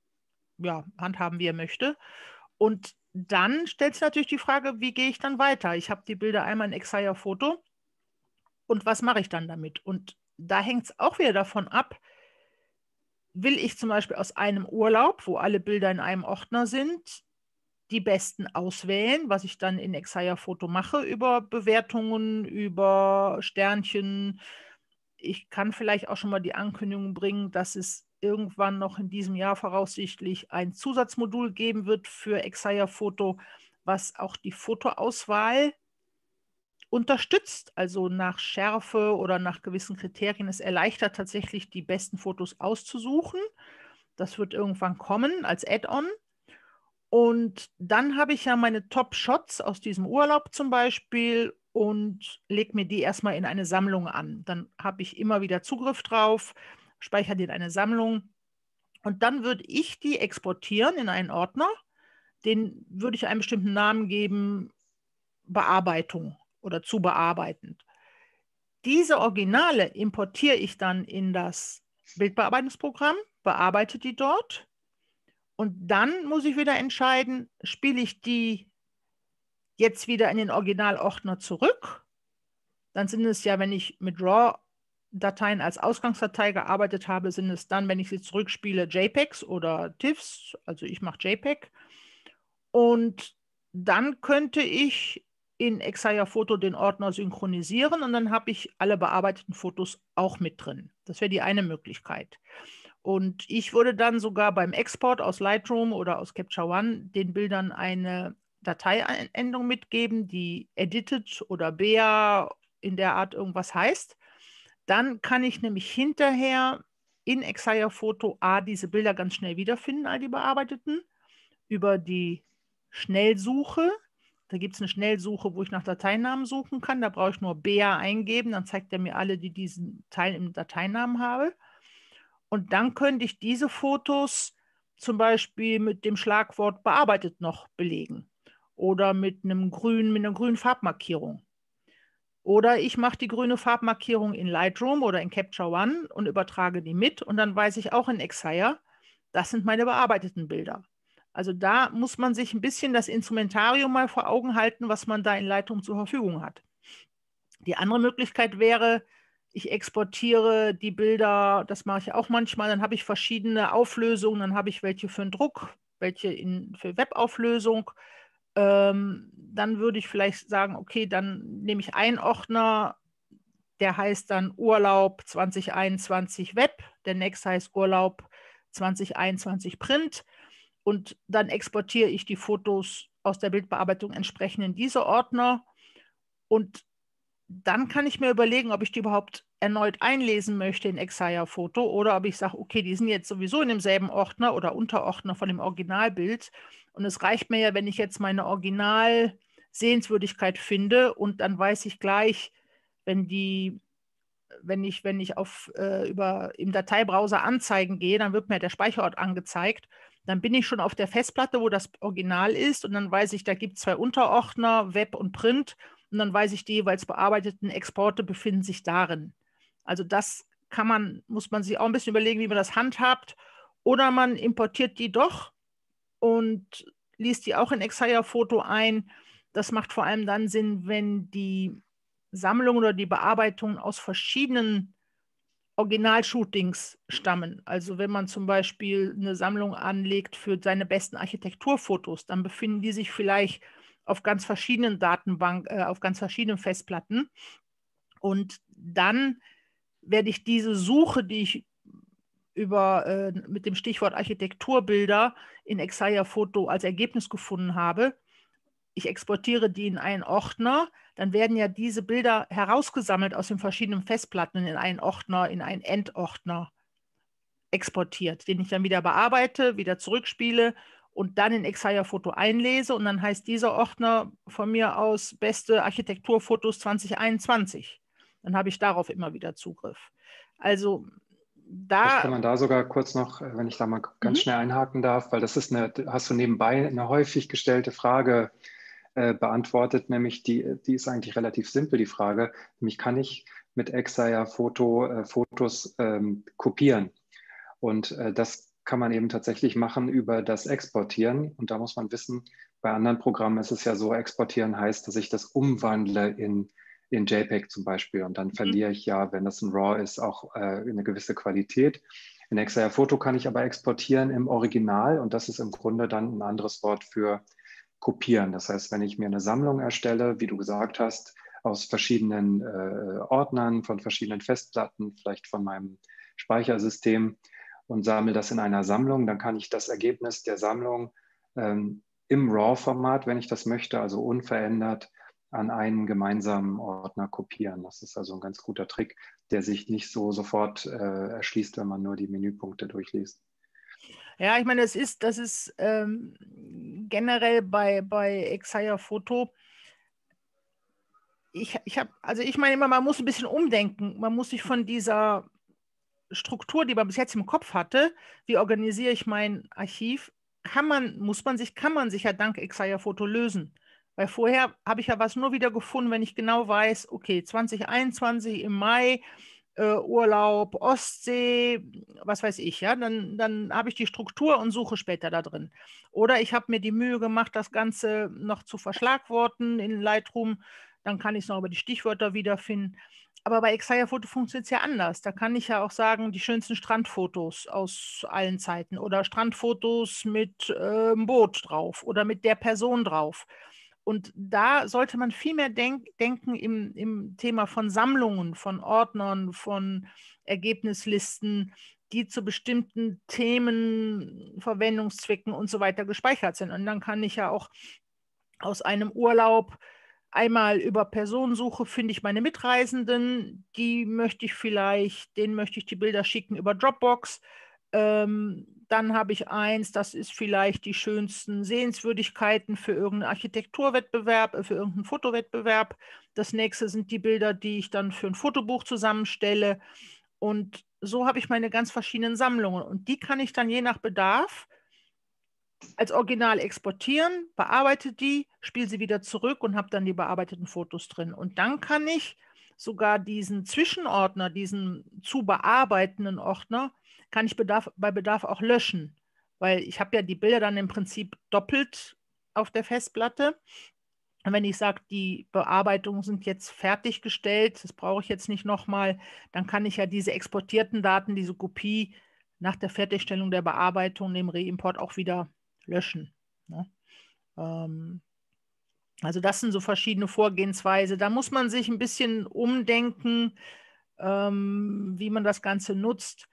handhaben, wie er möchte. Und dann stellt sich natürlich die Frage, wie gehe ich dann weiter? Ich habe die Bilder einmal in Exaya Photo und was mache ich dann damit? Und da hängt es auch wieder davon ab, will ich zum Beispiel aus einem Urlaub, wo alle Bilder in einem Ordner sind, die besten auswählen, was ich dann in Exaya Photo mache, über Bewertungen, über Sternchen. Ich kann vielleicht auch schon mal die Ankündigung bringen, dass es irgendwann noch in diesem Jahr voraussichtlich ein Zusatzmodul geben wird für Exaya Photo, was auch die Fotoauswahl unterstützt, also nach Schärfe oder nach gewissen Kriterien. Es erleichtert tatsächlich, die besten Fotos auszusuchen. Das wird irgendwann kommen als Add-on. Und dann habe ich ja meine Top-Shots aus diesem Urlaub zum Beispiel und lege mir die erstmal in eine Sammlung an. Dann habe ich immer wieder Zugriff drauf, speichere die in eine Sammlung und dann würde ich die exportieren in einen Ordner. Den würde ich einen bestimmten Namen geben, Bearbeitung oder zu bearbeitend. Diese Originale importiere ich dann in das Bildbearbeitungsprogramm, bearbeite die dort. Und dann muss ich wieder entscheiden, spiele ich die jetzt wieder in den Originalordner zurück. Dann sind es ja, wenn ich mit RAW-Dateien als Ausgangsdatei gearbeitet habe, sind es dann, wenn ich sie zurückspiele, JPEGs oder TIFFs. Also ich mache JPEG. Und dann könnte ich in Exaya Photo den Ordner synchronisieren und dann habe ich alle bearbeiteten Fotos auch mit drin. Das wäre die eine Möglichkeit. Und ich würde dann sogar beim Export aus Lightroom oder aus Capture One den Bildern eine Dateiendung mitgeben, die edited oder BEA in der Art irgendwas heißt. Dann kann ich nämlich hinterher in Exaya Photo diese Bilder ganz schnell wiederfinden, all die bearbeiteten, über die Schnellsuche. Da gibt es eine Schnellsuche, wo ich nach Dateinamen suchen kann. Da brauche ich nur BEA eingeben, dann zeigt er mir alle, die diesen Teil im Dateinamen habe. Und dann könnte ich diese Fotos zum Beispiel mit dem Schlagwort bearbeitet noch belegen oder mit einer grünen Farbmarkierung. Oder ich mache die grüne Farbmarkierung in Lightroom oder in Capture One und übertrage die mit und dann weiß ich auch in Exaya, das sind meine bearbeiteten Bilder. Also da muss man sich ein bisschen das Instrumentarium mal vor Augen halten, was man da in Lightroom zur Verfügung hat. Die andere Möglichkeit wäre, ich exportiere die Bilder, das mache ich auch manchmal, dann habe ich verschiedene Auflösungen, dann habe ich welche für den Druck, welche für Webauflösung. Dann würde ich vielleicht sagen, okay, dann nehme ich einen Ordner, der heißt dann Urlaub 2021 Web, der nächste heißt Urlaub 2021 Print und dann exportiere ich die Fotos aus der Bildbearbeitung entsprechend in diese Ordner und dann kann ich mir überlegen, ob ich die überhaupt erneut einlesen möchte in Exaya Photo oder ob ich sage, okay, die sind jetzt sowieso in demselben Ordner oder Unterordner von dem Originalbild. Und es reicht mir ja, wenn ich jetzt meine Original-Sehenswürdigkeit finde und dann weiß ich gleich, wenn ich im Dateibrowser anzeigen gehe, dann wird mir der Speicherort angezeigt. Dann bin ich schon auf der Festplatte, wo das Original ist, und dann weiß ich, da gibt es 2 Unterordner, Web und Print, und dann weiß ich, die jeweils bearbeiteten Exporte befinden sich darin. Also das muss man sich auch ein bisschen überlegen, wie man das handhabt. Oder man importiert die doch und liest die auch in Exaya-Foto ein. Das macht vor allem dann Sinn, wenn die Sammlung oder die Bearbeitung aus verschiedenen Originalshootings stammen. Also wenn man zum Beispiel eine Sammlung anlegt für seine besten Architekturfotos, dann befinden die sich vielleicht auf ganz verschiedenen auf ganz verschiedenen Festplatten. Und dann werde ich diese Suche, die ich mit dem Stichwort Architekturbilder in Exaya-Foto als Ergebnis gefunden habe, ich exportiere die in einen Ordner, dann werden ja diese Bilder herausgesammelt aus den verschiedenen Festplatten in einen Ordner, in einen Endordner exportiert, den ich dann wieder bearbeite, wieder zurückspiele und dann in Exaya-Foto einlese, und dann heißt dieser Ordner von mir aus beste Architekturfotos 2021. Dann habe ich darauf immer wieder Zugriff. Also Vielleicht kann man da sogar kurz noch, wenn ich da mal ganz schnell einhaken darf, weil das ist hast du nebenbei eine häufig gestellte Frage beantwortet, nämlich die ist eigentlich relativ simpel, die Frage, nämlich kann ich mit Exaya-Foto Fotos kopieren? Und das kann man eben tatsächlich machen über das Exportieren. Und da muss man wissen, bei anderen Programmen ist es ja so, exportieren heißt, dass ich das umwandle in JPEG zum Beispiel. Und dann verliere ich ja, wenn das ein RAW ist, auch eine gewisse Qualität. In Exaya-Foto kann ich aber exportieren im Original, und das ist im Grunde dann ein anderes Wort für kopieren. Das heißt, wenn ich mir eine Sammlung erstelle, wie du gesagt hast, aus verschiedenen Ordnern, von verschiedenen Festplatten, vielleicht von meinem Speichersystem, und sammle das in einer Sammlung, dann kann ich das Ergebnis der Sammlung im RAW-Format, wenn ich das möchte, also unverändert, an einen gemeinsamen Ordner kopieren. Das ist also ein ganz guter Trick, der sich nicht so sofort erschließt, wenn man nur die Menüpunkte durchliest. Ja, ich meine, das ist generell bei Exaya-Foto. Ich meine immer, man muss ein bisschen umdenken. Man muss sich von dieser Struktur, die man bis jetzt im Kopf hatte, wie organisiere ich mein Archiv, kann man sich ja dank Exaya-Foto lösen. Weil vorher habe ich ja was nur wieder gefunden, wenn ich genau weiß, okay, 2021 im Mai, Urlaub, Ostsee, was weiß ich, ja, dann habe ich die Struktur und suche später da drin. Oder ich habe mir die Mühe gemacht, das Ganze noch zu verschlagworten in Lightroom, dann kann ich es noch über die Stichwörter wiederfinden. Aber bei Exaya-Foto funktioniert es ja anders. Da kann ich ja auch sagen, die schönsten Strandfotos aus allen Zeiten oder Strandfotos mit Boot drauf oder mit der Person drauf. Und da sollte man viel mehr denken im Thema von Sammlungen, von Ordnern, von Ergebnislisten, die zu bestimmten Themen, Verwendungszwecken und so weiter gespeichert sind. Und dann kann ich ja auch aus einem Urlaub einmal über Personensuche finde ich meine Mitreisenden, denen möchte ich die Bilder schicken über Dropbox. Dann habe ich eins, das ist vielleicht die schönsten Sehenswürdigkeiten für irgendeinen Architekturwettbewerb, für irgendeinen Fotowettbewerb. Das nächste sind die Bilder, die ich dann für ein Fotobuch zusammenstelle. Und so habe ich meine ganz verschiedenen Sammlungen. Und die kann ich dann je nach Bedarf als Original exportieren, bearbeite die, spiele sie wieder zurück und habe dann die bearbeiteten Fotos drin. Und dann kann ich sogar diesen Zwischenordner, diesen zu bearbeitenden Ordner, kann ich bei Bedarf auch löschen. Weil ich habe ja die Bilder dann im Prinzip doppelt auf der Festplatte. Und wenn ich sage, die Bearbeitungen sind jetzt fertiggestellt, das brauche ich jetzt nicht nochmal, dann kann ich ja diese exportierten Daten, diese Kopie nach der Fertigstellung der Bearbeitung, dem Reimport auch wieder löschen. Ne? Also das sind so verschiedene Vorgehensweise. Da muss man sich ein bisschen umdenken, wie man das Ganze nutzt.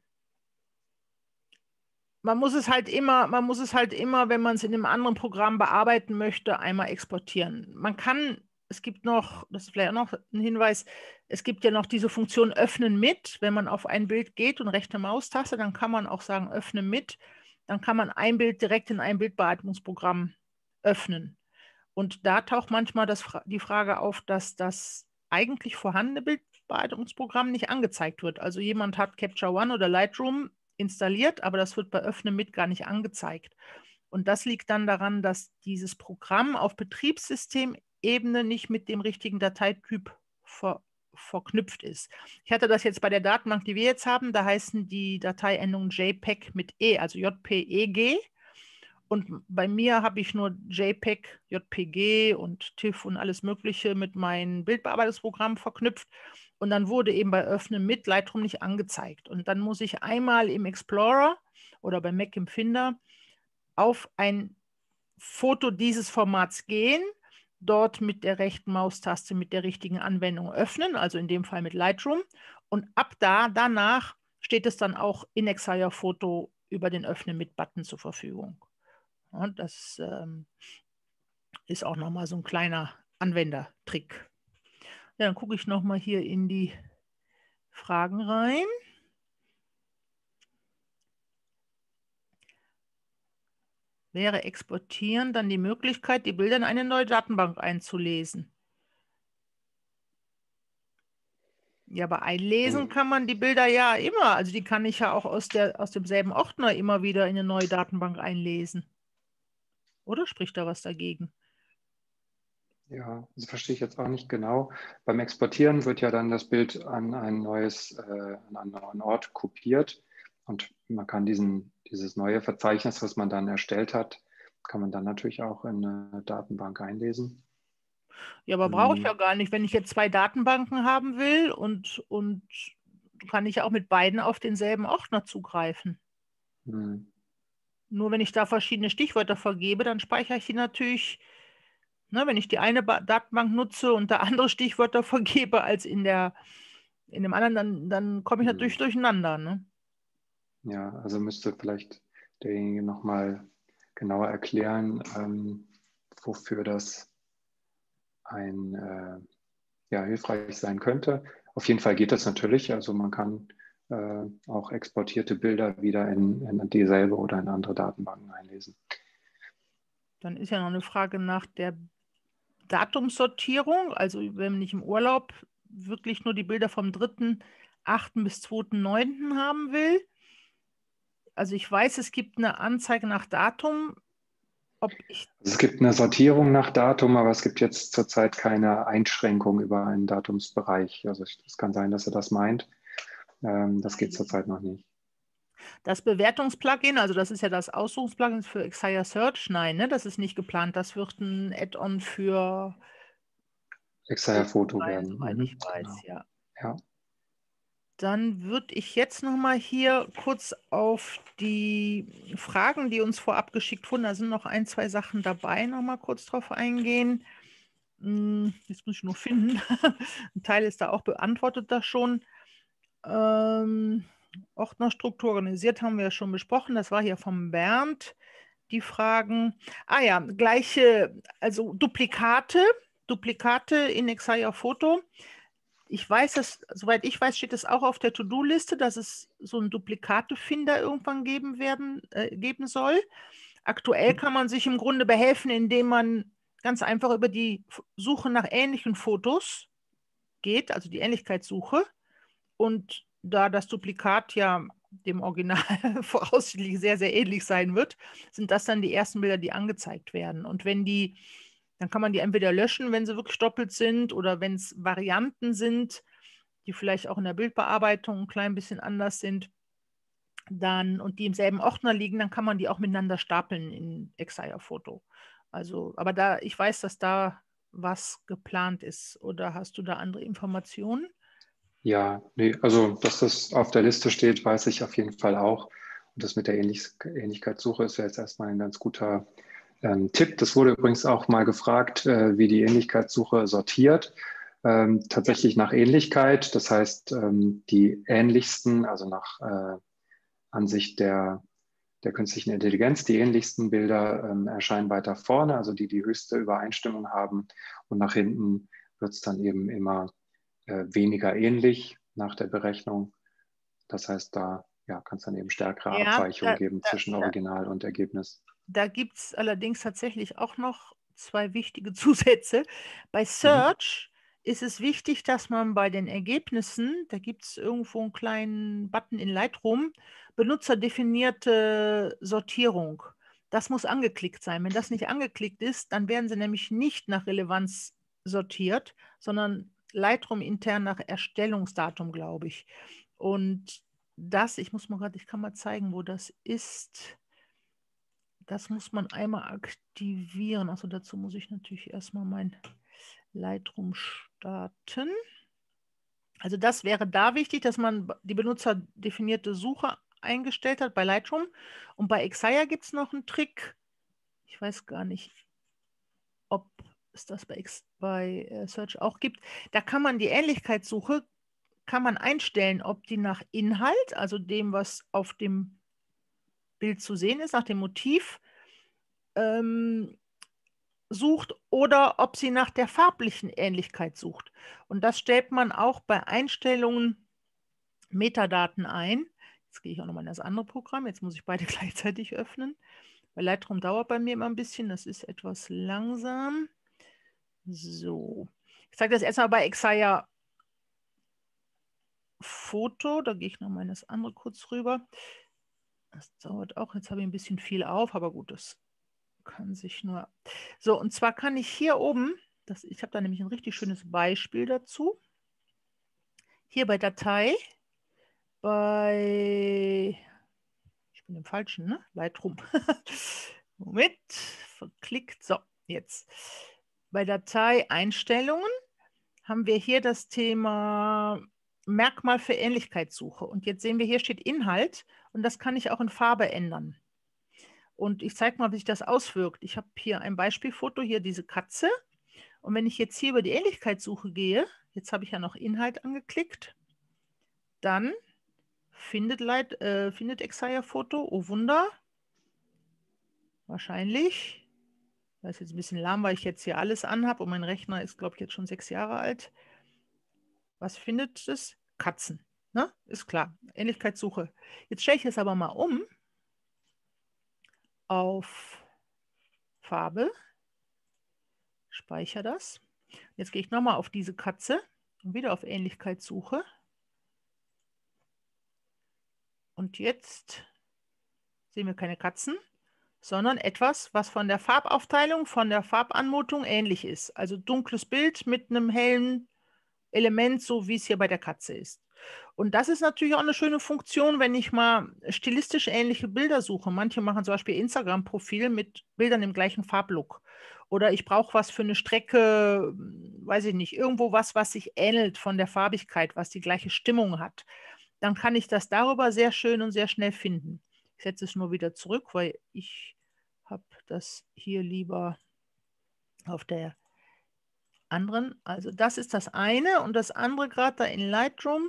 Man muss es halt immer, wenn man es in einem anderen Programm bearbeiten möchte, einmal exportieren. Es gibt noch, das ist vielleicht auch noch ein Hinweis, es gibt ja noch diese Funktion Öffnen mit. Wenn man auf ein Bild geht und rechte Maustaste, dann kann man auch sagen Öffne mit. Dann kann man ein Bild direkt in ein Bildbearbeitungsprogramm öffnen. Und da taucht manchmal die Frage auf, dass das eigentlich vorhandene Bildbearbeitungsprogramm nicht angezeigt wird. Also jemand hat Capture One oder Lightroom installiert, aber das wird bei Öffnen mit gar nicht angezeigt. Und das liegt dann daran, dass dieses Programm auf Betriebssystemebene nicht mit dem richtigen Dateityp verknüpft ist. Ich hatte das jetzt bei der Datenbank, die wir jetzt haben, da heißen die Dateiendungen JPEG mit E, also JPEG. Und bei mir habe ich nur JPEG, JPG und TIFF und alles Mögliche mit meinem Bildbearbeitungsprogramm verknüpft. Und dann wurde eben bei Öffnen mit Lightroom nicht angezeigt. Und dann muss ich einmal im Explorer oder bei Mac im Finder auf ein Foto dieses Formats gehen, dort mit der rechten Maustaste mit der richtigen Anwendung öffnen, also in dem Fall mit Lightroom. Und danach steht es dann auch in Exaya Photo über den Öffnen mit Button zur Verfügung. Ja, das ist auch nochmal so ein kleiner Anwendertrick. Ja, dann gucke ich nochmal hier in die Fragen rein. Wäre Exportieren dann die Möglichkeit, die Bilder in eine neue Datenbank einzulesen? Ja, aber einlesen kann man die Bilder ja immer. Also die kann ich ja auch aus demselben Ordner immer wieder in eine neue Datenbank einlesen. Oder spricht da was dagegen? Ja, das verstehe ich jetzt auch nicht genau. Beim Exportieren wird ja dann das Bild an einen neuen Ort kopiert und man kann dieses neue Verzeichnis, was man dann erstellt hat, kann man dann natürlich auch in eine Datenbank einlesen. Ja, aber brauche ich ja gar nicht. Wenn ich jetzt 2 Datenbanken haben will und kann ich ja auch mit beiden auf denselben Ordner zugreifen. Nur wenn ich da verschiedene Stichwörter vergebe, dann speichere ich die natürlich, ne, wenn ich die eine Datenbank nutze und da andere Stichwörter vergebe als in dem anderen, dann komme ich natürlich durcheinander. Ne? Ja, also müsste vielleicht derjenige nochmal genauer erklären, wofür das hilfreich sein könnte. Auf jeden Fall geht das natürlich. Also man kann auch exportierte Bilder wieder in dieselbe oder in andere Datenbanken einlesen. Dann ist ja noch eine Frage nach der Datumssortierung. Also wenn ich im Urlaub wirklich nur die Bilder vom 3.8. bis 2.9. haben will. Also ich weiß, es gibt eine Anzeige nach Datum. Also es gibt eine Sortierung nach Datum, aber es gibt jetzt zurzeit keine Einschränkung über einen Datumsbereich. Also es kann sein, dass er das meint. Das geht zurzeit noch nicht. Das Bewertungsplugin, also das ist ja das Aussuchungsplugin für Exaya Search, nein, ne? Das ist nicht geplant. Das wird ein Add-on für Exaya Photo werden. Soweit ich weiß, genau. Ja. Dann würde ich jetzt noch mal hier kurz auf die Fragen, die uns vorab geschickt wurden, da sind noch 1, 2 Sachen dabei, noch mal kurz drauf eingehen. Jetzt muss ich nur finden. Ein Teil ist da auch beantwortet, das schon. Ordnerstruktur organisiert haben wir ja schon besprochen. Das war hier vom Bernd. Die Fragen. Ja, gleiche, also Duplikate in Exaya Photo. Ich weiß, soweit ich weiß, steht es auch auf der To-Do-Liste, dass es so einen Duplikatefinder irgendwann geben soll. Aktuell kann man sich im Grunde behelfen, indem man ganz einfach über die Suche nach ähnlichen Fotos geht, also die Ähnlichkeitssuche. Und da das Duplikat ja dem Original voraussichtlich sehr, sehr ähnlich sein wird, sind das dann die ersten Bilder, die angezeigt werden. Und dann kann man die entweder löschen, wenn sie wirklich doppelt sind, oder wenn es Varianten sind, die vielleicht auch in der Bildbearbeitung ein klein bisschen anders sind, und die im selben Ordner liegen, dann kann man die auch miteinander stapeln in Exaya Photo. Also, aber ich weiß, dass da was geplant ist. Oder hast du da andere Informationen? Ja, nee, also dass das auf der Liste steht, weiß ich auf jeden Fall auch. Und das mit der Ähnlichkeitssuche ist ja jetzt erstmal ein ganz guter Tipp. Das wurde übrigens auch mal gefragt, wie die Ähnlichkeitssuche sortiert. Tatsächlich nach Ähnlichkeit, das heißt die ähnlichsten, also nach Ansicht der künstlichen Intelligenz, die ähnlichsten Bilder erscheinen weiter vorne, also die höchste Übereinstimmung haben, und nach hinten wird es dann eben immer weniger ähnlich nach der Berechnung. Das heißt, da kann es dann eben stärkere Abweichungen geben zwischen Original und Ergebnis. Da gibt es allerdings tatsächlich auch noch 2 wichtige Zusätze. Bei Search ist es wichtig, dass man bei den Ergebnissen, da gibt es irgendwo einen kleinen Button in Lightroom, benutzerdefinierte Sortierung. Das muss angeklickt sein. Wenn das nicht angeklickt ist, dann werden sie nämlich nicht nach Relevanz sortiert, sondern Lightroom intern nach Erstellungsdatum, glaube ich. Und das, ich kann mal zeigen, wo das ist. Das muss man einmal aktivieren. Also dazu muss ich natürlich erstmal mein Lightroom starten. Also das wäre da wichtig, dass man die benutzerdefinierte Suche eingestellt hat bei Lightroom. Und bei Xaya gibt es noch einen Trick. Ich weiß gar nicht, ob es das bei Search auch gibt. Da kann man die Ähnlichkeitssuche einstellen, ob die nach Inhalt, also dem, was auf dem Bild zu sehen ist, nach dem Motiv, sucht oder ob sie nach der farblichen Ähnlichkeit sucht. Und das stellt man auch bei Einstellungen Metadaten ein. Jetzt gehe ich auch nochmal in das andere Programm. Jetzt muss ich beide gleichzeitig öffnen. Weil Lightroom dauert bei mir immer ein bisschen. Das ist etwas langsam. So. Ich zeige das erstmal bei Xaya Foto. Da gehe ich nochmal in das andere kurz rüber. Das dauert auch. Jetzt habe ich ein bisschen viel auf, aber gut, das kann sich nur. So, und zwar kann ich hier oben, ich habe da nämlich ein richtig schönes Beispiel dazu. Hier bei Datei, ich bin im falschen, ne? Lightroom. Moment, verklickt. So, jetzt. Bei Datei Einstellungen haben wir hier das Thema Merkmal für Ähnlichkeitssuche. Und jetzt sehen wir, hier steht Inhalt und das kann ich auch in Farbe ändern. Und ich zeige mal, wie sich das auswirkt. Ich habe hier ein Beispielfoto, hier diese Katze. Und wenn ich jetzt hier über die Ähnlichkeitssuche gehe, jetzt habe ich ja noch Inhalt angeklickt, dann findet Xaya Foto, oh Wunder, wahrscheinlich, das ist jetzt ein bisschen lahm, weil ich jetzt hier alles anhabe und mein Rechner ist, glaube ich, jetzt schon 6 Jahre alt. Was findet es? Katzen, ne? Ist klar, Ähnlichkeitssuche. Jetzt stelle ich es aber mal um auf Farbe, speichere das. Jetzt gehe ich nochmal auf diese Katze und wieder auf Ähnlichkeitssuche. Und jetzt sehen wir keine Katzen, sondern etwas, was von der Farbaufteilung, von der Farbanmutung ähnlich ist. Also dunkles Bild mit einem hellen Element, so wie es hier bei der Katze ist. Und das ist natürlich auch eine schöne Funktion, wenn ich mal stilistisch ähnliche Bilder suche. Manche machen zum Beispiel Instagram-Profil mit Bildern im gleichen Farblook. Oder ich brauche was für eine Strecke, weiß ich nicht, irgendwo was sich ähnelt von der Farbigkeit, was die gleiche Stimmung hat. Dann kann ich das darüber sehr schön und sehr schnell finden. Ich setze es nur wieder zurück, weil ich habe das hier lieber auf der anderen. Also das ist das eine und das andere gerade da in Lightroom,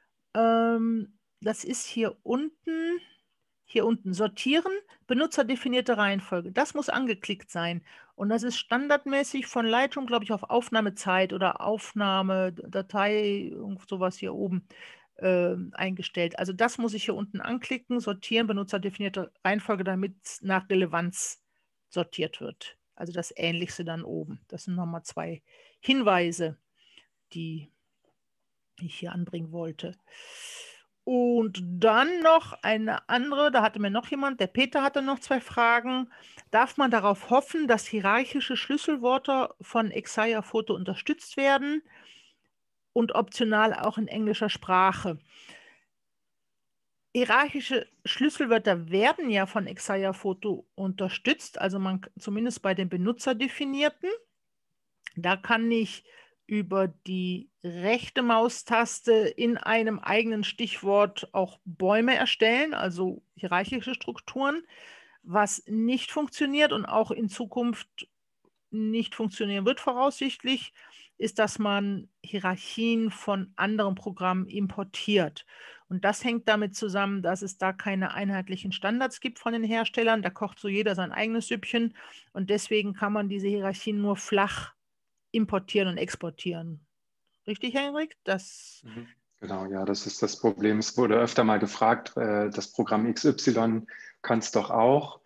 das ist hier unten sortieren, benutzerdefinierte Reihenfolge. Das muss angeklickt sein und das ist standardmäßig von Lightroom, glaube ich, auf Aufnahmezeit oder Aufnahmedatei, sowas hier oben eingestellt. Also das muss ich hier unten anklicken, sortieren, benutzerdefinierte Reihenfolge, damit es nach Relevanz sortiert wird. Also das Ähnlichste dann oben. Das sind nochmal 2 Hinweise, die ich hier anbringen wollte. Und dann noch eine andere, da hatte mir noch jemand, der Peter hatte noch 2 Fragen. Darf man darauf hoffen, dass hierarchische Schlüsselwörter von Xaya Foto unterstützt werden und optional auch in englischer Sprache? Hierarchische Schlüsselwörter werden ja von Xaya Foto unterstützt, also zumindest bei den benutzerdefinierten. Da kann ich über die rechte Maustaste in einem eigenen Stichwort auch Bäume erstellen, also hierarchische Strukturen. Was nicht funktioniert und auch in Zukunft nicht funktionieren wird voraussichtlich, ist, dass man Hierarchien von anderen Programmen importiert. Und das hängt damit zusammen, dass es da keine einheitlichen Standards gibt von den Herstellern. Da kocht so jeder sein eigenes Süppchen und deswegen kann man diese Hierarchien nur flach importieren und exportieren. Richtig, Henrik? Genau, ja, das ist das Problem. Es wurde öfter mal gefragt, das Programm XY kann es doch auch.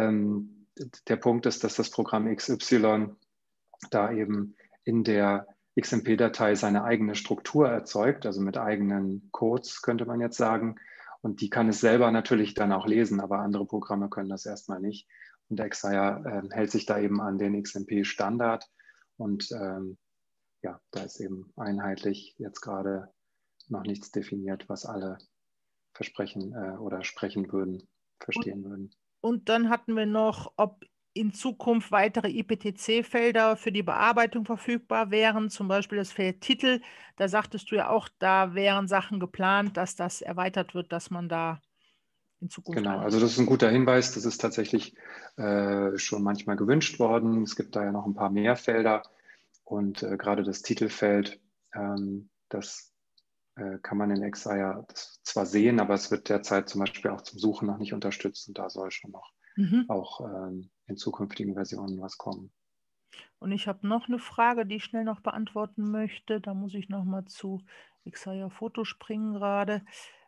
Der Punkt ist, dass das Programm XY da eben in der XMP-Datei seine eigene Struktur erzeugt, also mit eigenen Codes, könnte man jetzt sagen. Und die kann es selber natürlich dann auch lesen, aber andere Programme können das erstmal nicht. Und Exaya hält sich da eben an den XMP-Standard. Und ja, da ist eben einheitlich jetzt gerade noch nichts definiert, was alle versprechen oder sprechen würden, verstehen würden. Und dann hatten wir noch, ob in Zukunft weitere IPTC-Felder für die Bearbeitung verfügbar wären, zum Beispiel das Feld Titel. Da sagtest du ja auch, da wären Sachen geplant, dass das erweitert wird, dass man da in Zukunft... Genau, also das ist ein guter Hinweis. Das ist tatsächlich schon manchmal gewünscht worden. Es gibt da ja noch ein paar mehr Felder und gerade das Titelfeld, das kann man in Exaya zwar sehen, aber es wird derzeit zum Beispiel auch zum Suchen noch nicht unterstützt und da soll schon noch auch in zukünftigen Versionen was kommen. Und ich habe noch eine Frage, die ich schnell noch beantworten möchte. Da muss ich noch mal zu Exaya Foto springen gerade.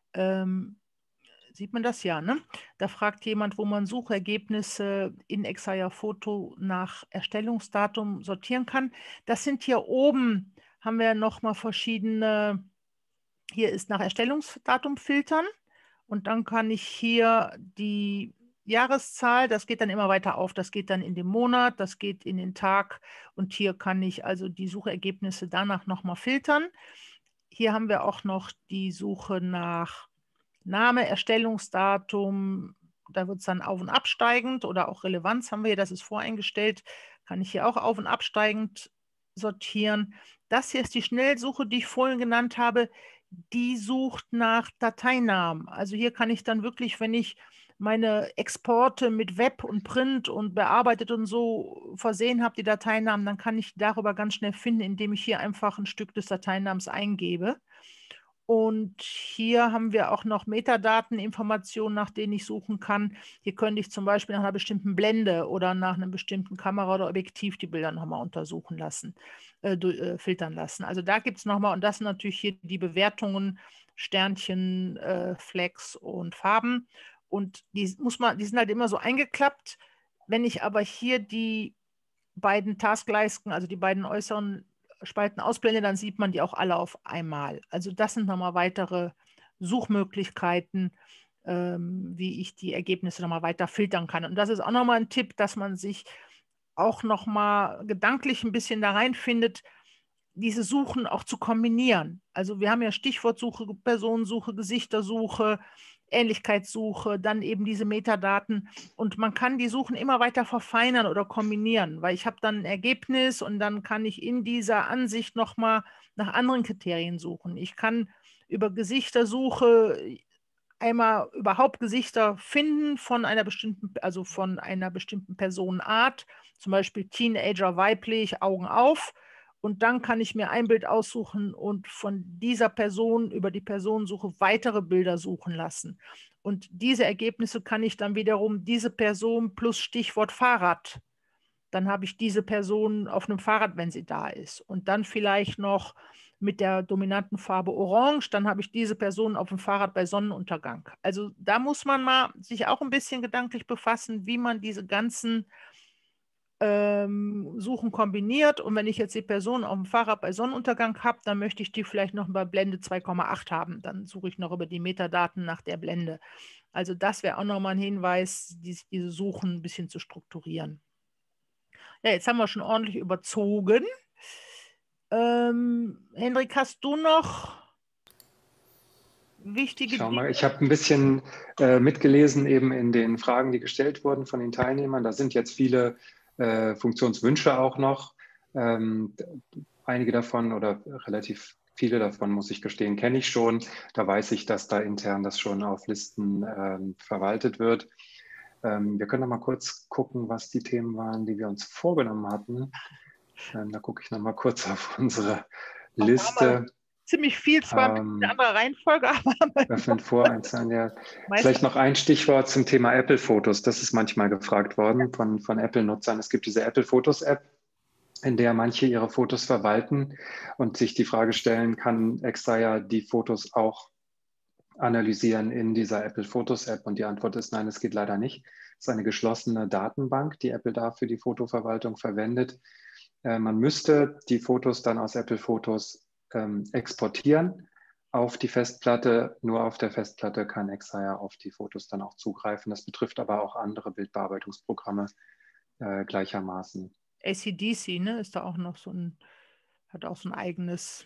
Sieht man das ja, ne? Da fragt jemand, wo man Suchergebnisse in Exaya Foto nach Erstellungsdatum sortieren kann. Das sind hier oben, haben wir noch mal verschiedene, hier ist nach Erstellungsdatum filtern und dann kann ich hier die Jahreszahl, das geht dann immer weiter auf, das geht dann in den Monat, das geht in den Tag und hier kann ich also die Suchergebnisse danach noch mal filtern. Hier haben wir auch noch die Suche nach Name, Erstellungsdatum, da wird es dann auf- und absteigend oder auch Relevanz haben wir hier, das ist voreingestellt, kann ich hier auch auf- und absteigend sortieren. Das hier ist die Schnellsuche, die ich vorhin genannt habe, die sucht nach Dateinamen. Also hier kann ich dann wirklich, wenn ich meine Exporte mit Web und Print und bearbeitet und so versehen habe, die Dateinamen, dann kann ich darüber ganz schnell finden, indem ich hier einfach ein Stück des Dateinamens eingebe. Und hier haben wir auch noch Metadateninformationen, nach denen ich suchen kann. Hier könnte ich zum Beispiel nach einer bestimmten Blende oder nach einem bestimmten Kamera oder Objektiv die Bilder nochmal untersuchen lassen, filtern lassen. Also da gibt es nochmal, und das sind natürlich hier die Bewertungen, Sternchen, Flex und Farben. Und die sind halt immer so eingeklappt. Wenn ich aber hier die beiden Taskleisten, also die beiden äußeren Spalten ausblende, dann sieht man die auch alle auf einmal. Also das sind nochmal weitere Suchmöglichkeiten, wie ich die Ergebnisse nochmal weiter filtern kann. Und das ist auch nochmal ein Tipp, dass man sich auch nochmal gedanklich ein bisschen da reinfindet, diese Suchen auch zu kombinieren. Also wir haben ja Stichwortsuche, Personensuche, Gesichtersuche, Ähnlichkeitssuche, dann eben diese Metadaten und man kann die Suchen immer weiter verfeinern oder kombinieren, weil ich habe dann ein Ergebnis und dann kann ich in dieser Ansicht nochmal nach anderen Kriterien suchen. Ich kann über Gesichtersuche einmal überhaupt Gesichter finden von einer bestimmten, also von einer bestimmten Personenart, zum Beispiel Teenager, weiblich, Augen auf. Und dann kann ich mir ein Bild aussuchen und von dieser Person über die Personensuche weitere Bilder suchen lassen. Und diese Ergebnisse kann ich dann wiederum diese Person plus Stichwort Fahrrad. Dann habe ich diese Person auf einem Fahrrad, wenn sie da ist. Und dann vielleicht noch mit der dominanten Farbe Orange, dann habe ich diese Person auf dem Fahrrad bei Sonnenuntergang. Also da muss man mal sich auch ein bisschen gedanklich befassen, wie man diese ganzen Suchen kombiniert. Und wenn ich jetzt die Person auf dem Fahrrad bei Sonnenuntergang habe, dann möchte ich die vielleicht noch bei Blende 2,8 haben. Dann suche ich noch über die Metadaten nach der Blende. Also das wäre auch nochmal ein Hinweis, diese Suchen ein bisschen zu strukturieren. Ja, jetzt haben wir schon ordentlich überzogen. Hendrik, hast du noch wichtige Schau Dinge? mal, ich habe ein bisschen mitgelesen eben in den Fragen, die gestellt wurden von den Teilnehmern. Da sind jetzt viele Funktionswünsche auch noch. Einige davon oder relativ viele davon, muss ich gestehen, kenne ich schon. Da weiß ich, dass da intern das schon auf Listen verwaltet wird. Wir können noch mal kurz gucken, was die Themen waren, die wir uns vorgenommen hatten. Da gucke ich noch mal kurz auf unsere Liste. Ziemlich viel, zwar in anderer Reihenfolge, aber öffnen vor, einzeln, ja. Vielleicht noch ein Stichwort zum Thema Apple-Fotos. Das ist manchmal gefragt worden von Apple-Nutzern. Es gibt diese Apple-Fotos-App, in der manche ihre Fotos verwalten und sich die Frage stellen, kann Exaya die Fotos auch analysieren in dieser Apple Fotos App? Und die Antwort ist nein, es geht leider nicht. Es ist eine geschlossene Datenbank, die Apple da für die Fotoverwaltung verwendet. Man müsste die Fotos dann aus Apple Fotos exportieren auf die Festplatte. Nur auf der Festplatte kann Exaya auf die Fotos dann auch zugreifen. Das betrifft aber auch andere Bildbearbeitungsprogramme gleichermaßen. AC/DC, ne, ist da auch noch hat auch so ein eigenes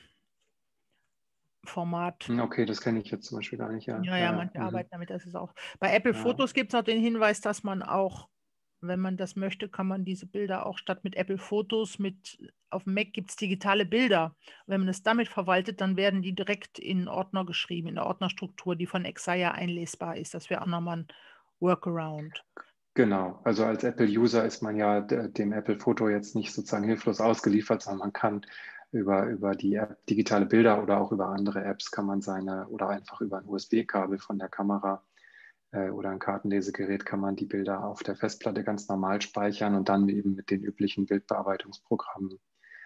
Format. Okay, das kenne ich jetzt zum Beispiel gar nicht. Ja, manche arbeiten damit, das ist auch. Bei Apple Fotos gibt es noch den Hinweis, dass man auch, wenn man das möchte, kann man diese Bilder auch statt mit Apple Fotos auf dem Mac gibt es digitale Bilder. Wenn man es damit verwaltet, dann werden die direkt in Ordner geschrieben, in der Ordnerstruktur, die von Exaya einlesbar ist. Das wäre auch nochmal ein Workaround. Genau, also als Apple-User ist man ja dem Apple-Foto jetzt nicht sozusagen hilflos ausgeliefert, sondern man kann über die App digitale Bilder oder auch über andere Apps kann man oder einfach über ein USB-Kabel von der Kamera oder ein Kartenlesegerät kann man die Bilder auf der Festplatte ganz normal speichern und dann eben mit den üblichen Bildbearbeitungsprogrammen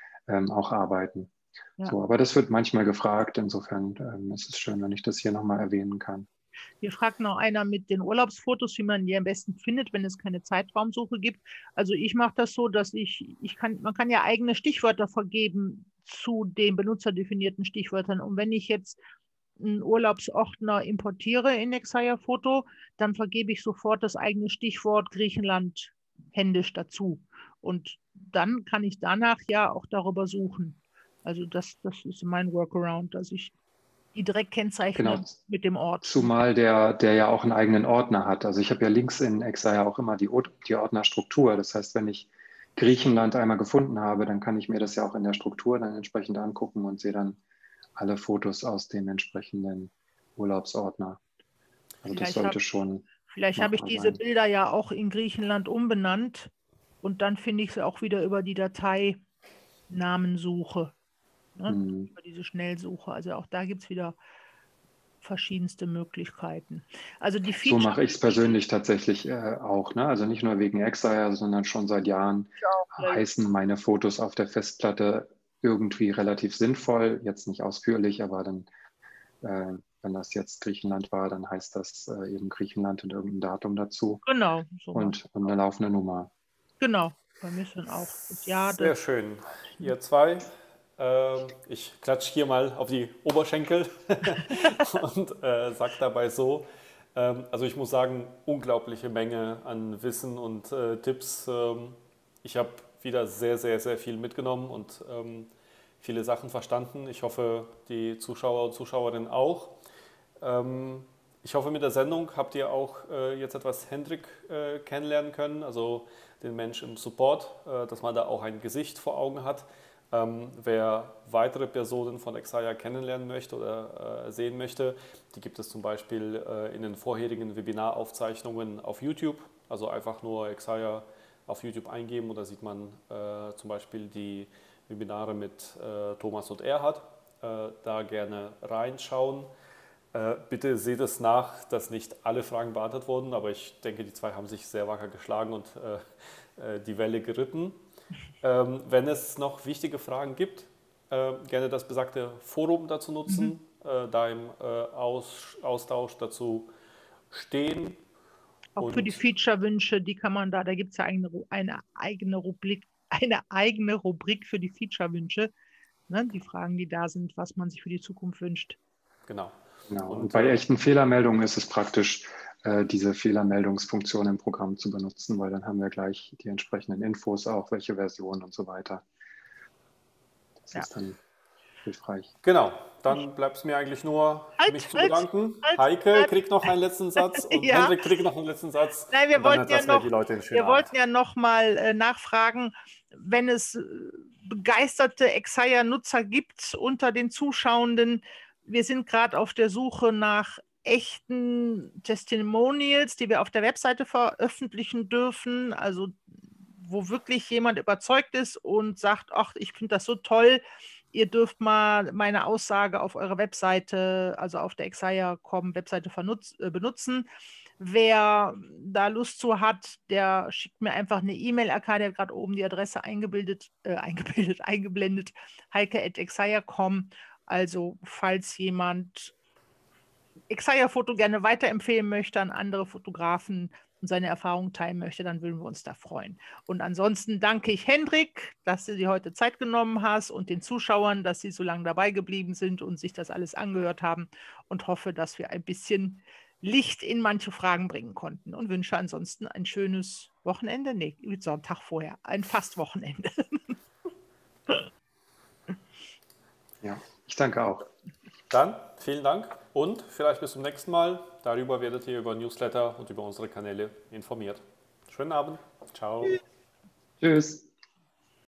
auch arbeiten. Ja. So, aber das wird manchmal gefragt, insofern ist es schön, wenn ich das hier nochmal erwähnen kann. Hier fragt noch einer mit den Urlaubsfotos, wie man die am besten findet, wenn es keine Zeitraumsuche gibt. Also ich mache das so, dass man kann ja eigene Stichwörter vergeben zu den benutzerdefinierten Stichwörtern. Und wenn ich jetzt einen Urlaubsordner importiere in Exaya Photo, dann vergebe ich sofort das eigene Stichwort Griechenland händisch dazu. Und dann kann ich danach ja auch darüber suchen. Also das ist mein Workaround, dass ich die direkt kennzeichnen mit dem Ort. Zumal der ja auch einen eigenen Ordner hat. Also ich habe ja links in Exaya auch immer die Ordnerstruktur. Das heißt, wenn ich Griechenland einmal gefunden habe, dann kann ich mir das ja auch in der Struktur dann entsprechend angucken und sehe dann alle Fotos aus dem entsprechenden Urlaubsordner. Also das sollte schon. Vielleicht habe ich diese Bilder ja auch in Griechenland umbenannt und dann finde ich sie auch wieder über die Datei Namensuche. Ne? Über diese Schnellsuche. Also auch da gibt es wieder verschiedenste Möglichkeiten. Also die so mache ich es persönlich tatsächlich auch. Ne? Also nicht nur wegen Exaya, sondern schon seit Jahren heißen meine Fotos auf der Festplatte irgendwie relativ sinnvoll. Jetzt nicht ausführlich, aber dann, wenn das jetzt Griechenland war, dann heißt das eben Griechenland und irgendein Datum dazu. Genau. So und eine laufende Nummer. Genau, bei mir schon auch. Sehr schön. Ihr zwei. Ich klatsche hier mal auf die Oberschenkel und sage dabei so. Also ich muss sagen, unglaubliche Menge an Wissen und Tipps. Ich habe wieder sehr, sehr, sehr viel mitgenommen und viele Sachen verstanden. Ich hoffe, die Zuschauer und Zuschauerinnen auch. Ich hoffe, mit der Sendung habt ihr auch jetzt etwas Hendrik kennenlernen können, also den Mensch im Support, dass man da auch ein Gesicht vor Augen hat. Wer weitere Personen von Exaya kennenlernen möchte oder sehen möchte, die gibt es zum Beispiel in den vorherigen Webinaraufzeichnungen auf YouTube. Also einfach nur Exaya auf YouTube eingeben und da sieht man zum Beispiel die Webinare mit Thomas und Erhard. Da gerne reinschauen. Bitte seht es nach, dass nicht alle Fragen beantwortet wurden, aber ich denke, die zwei haben sich sehr wacker geschlagen und die Welle geritten. Wenn es noch wichtige Fragen gibt, gerne das besagte Forum dazu nutzen, da im Austausch dazu stehen. Auch und für die Feature-Wünsche, die kann man da gibt es ja eine eigene Rubrik für die Feature-Wünsche, ne? Die Fragen, die da sind, was man sich für die Zukunft wünscht. Genau. Und bei echten Fehlermeldungen ist es praktisch, diese Fehlermeldungsfunktion im Programm zu benutzen, weil dann haben wir gleich die entsprechenden Infos, auch welche Version und so weiter. Das ist dann hilfreich. Genau, dann bleibt es mir eigentlich nur, mich zu bedanken. Heike kriegt noch einen letzten Satz und Hendrik kriegt noch einen letzten Satz. Nein, wir wollten ja noch mal nachfragen, wenn es begeisterte Exaya-Nutzer gibt unter den Zuschauenden. Wir sind gerade auf der Suche nach echten Testimonials, die wir auf der Webseite veröffentlichen dürfen, also wo wirklich jemand überzeugt ist und sagt, ach, ich finde das so toll, ihr dürft mal meine Aussage auf eurer Webseite, also auf der Exaya.com Webseite benutzen. Wer da Lust zu hat, der schickt mir einfach eine E-Mail. Arcadia hat gerade oben die Adresse eingeblendet, heike@exaya.com. Also falls jemand Exaya-Foto gerne weiterempfehlen möchte an andere Fotografen, und seine Erfahrungen teilen möchte, dann würden wir uns da freuen. Und ansonsten danke ich Hendrik, dass du dir heute Zeit genommen hast und den Zuschauern, dass sie so lange dabei geblieben sind und sich das alles angehört haben und hoffe, dass wir ein bisschen Licht in manche Fragen bringen konnten und wünsche ansonsten ein schönes Wochenende, nee, Sonntag vorher, ein Fastwochenende. Ja, ich danke auch. Dann vielen Dank und vielleicht bis zum nächsten Mal. Darüber werdet ihr über Newsletter und über unsere Kanäle informiert. Schönen Abend. Ciao. Tschüss.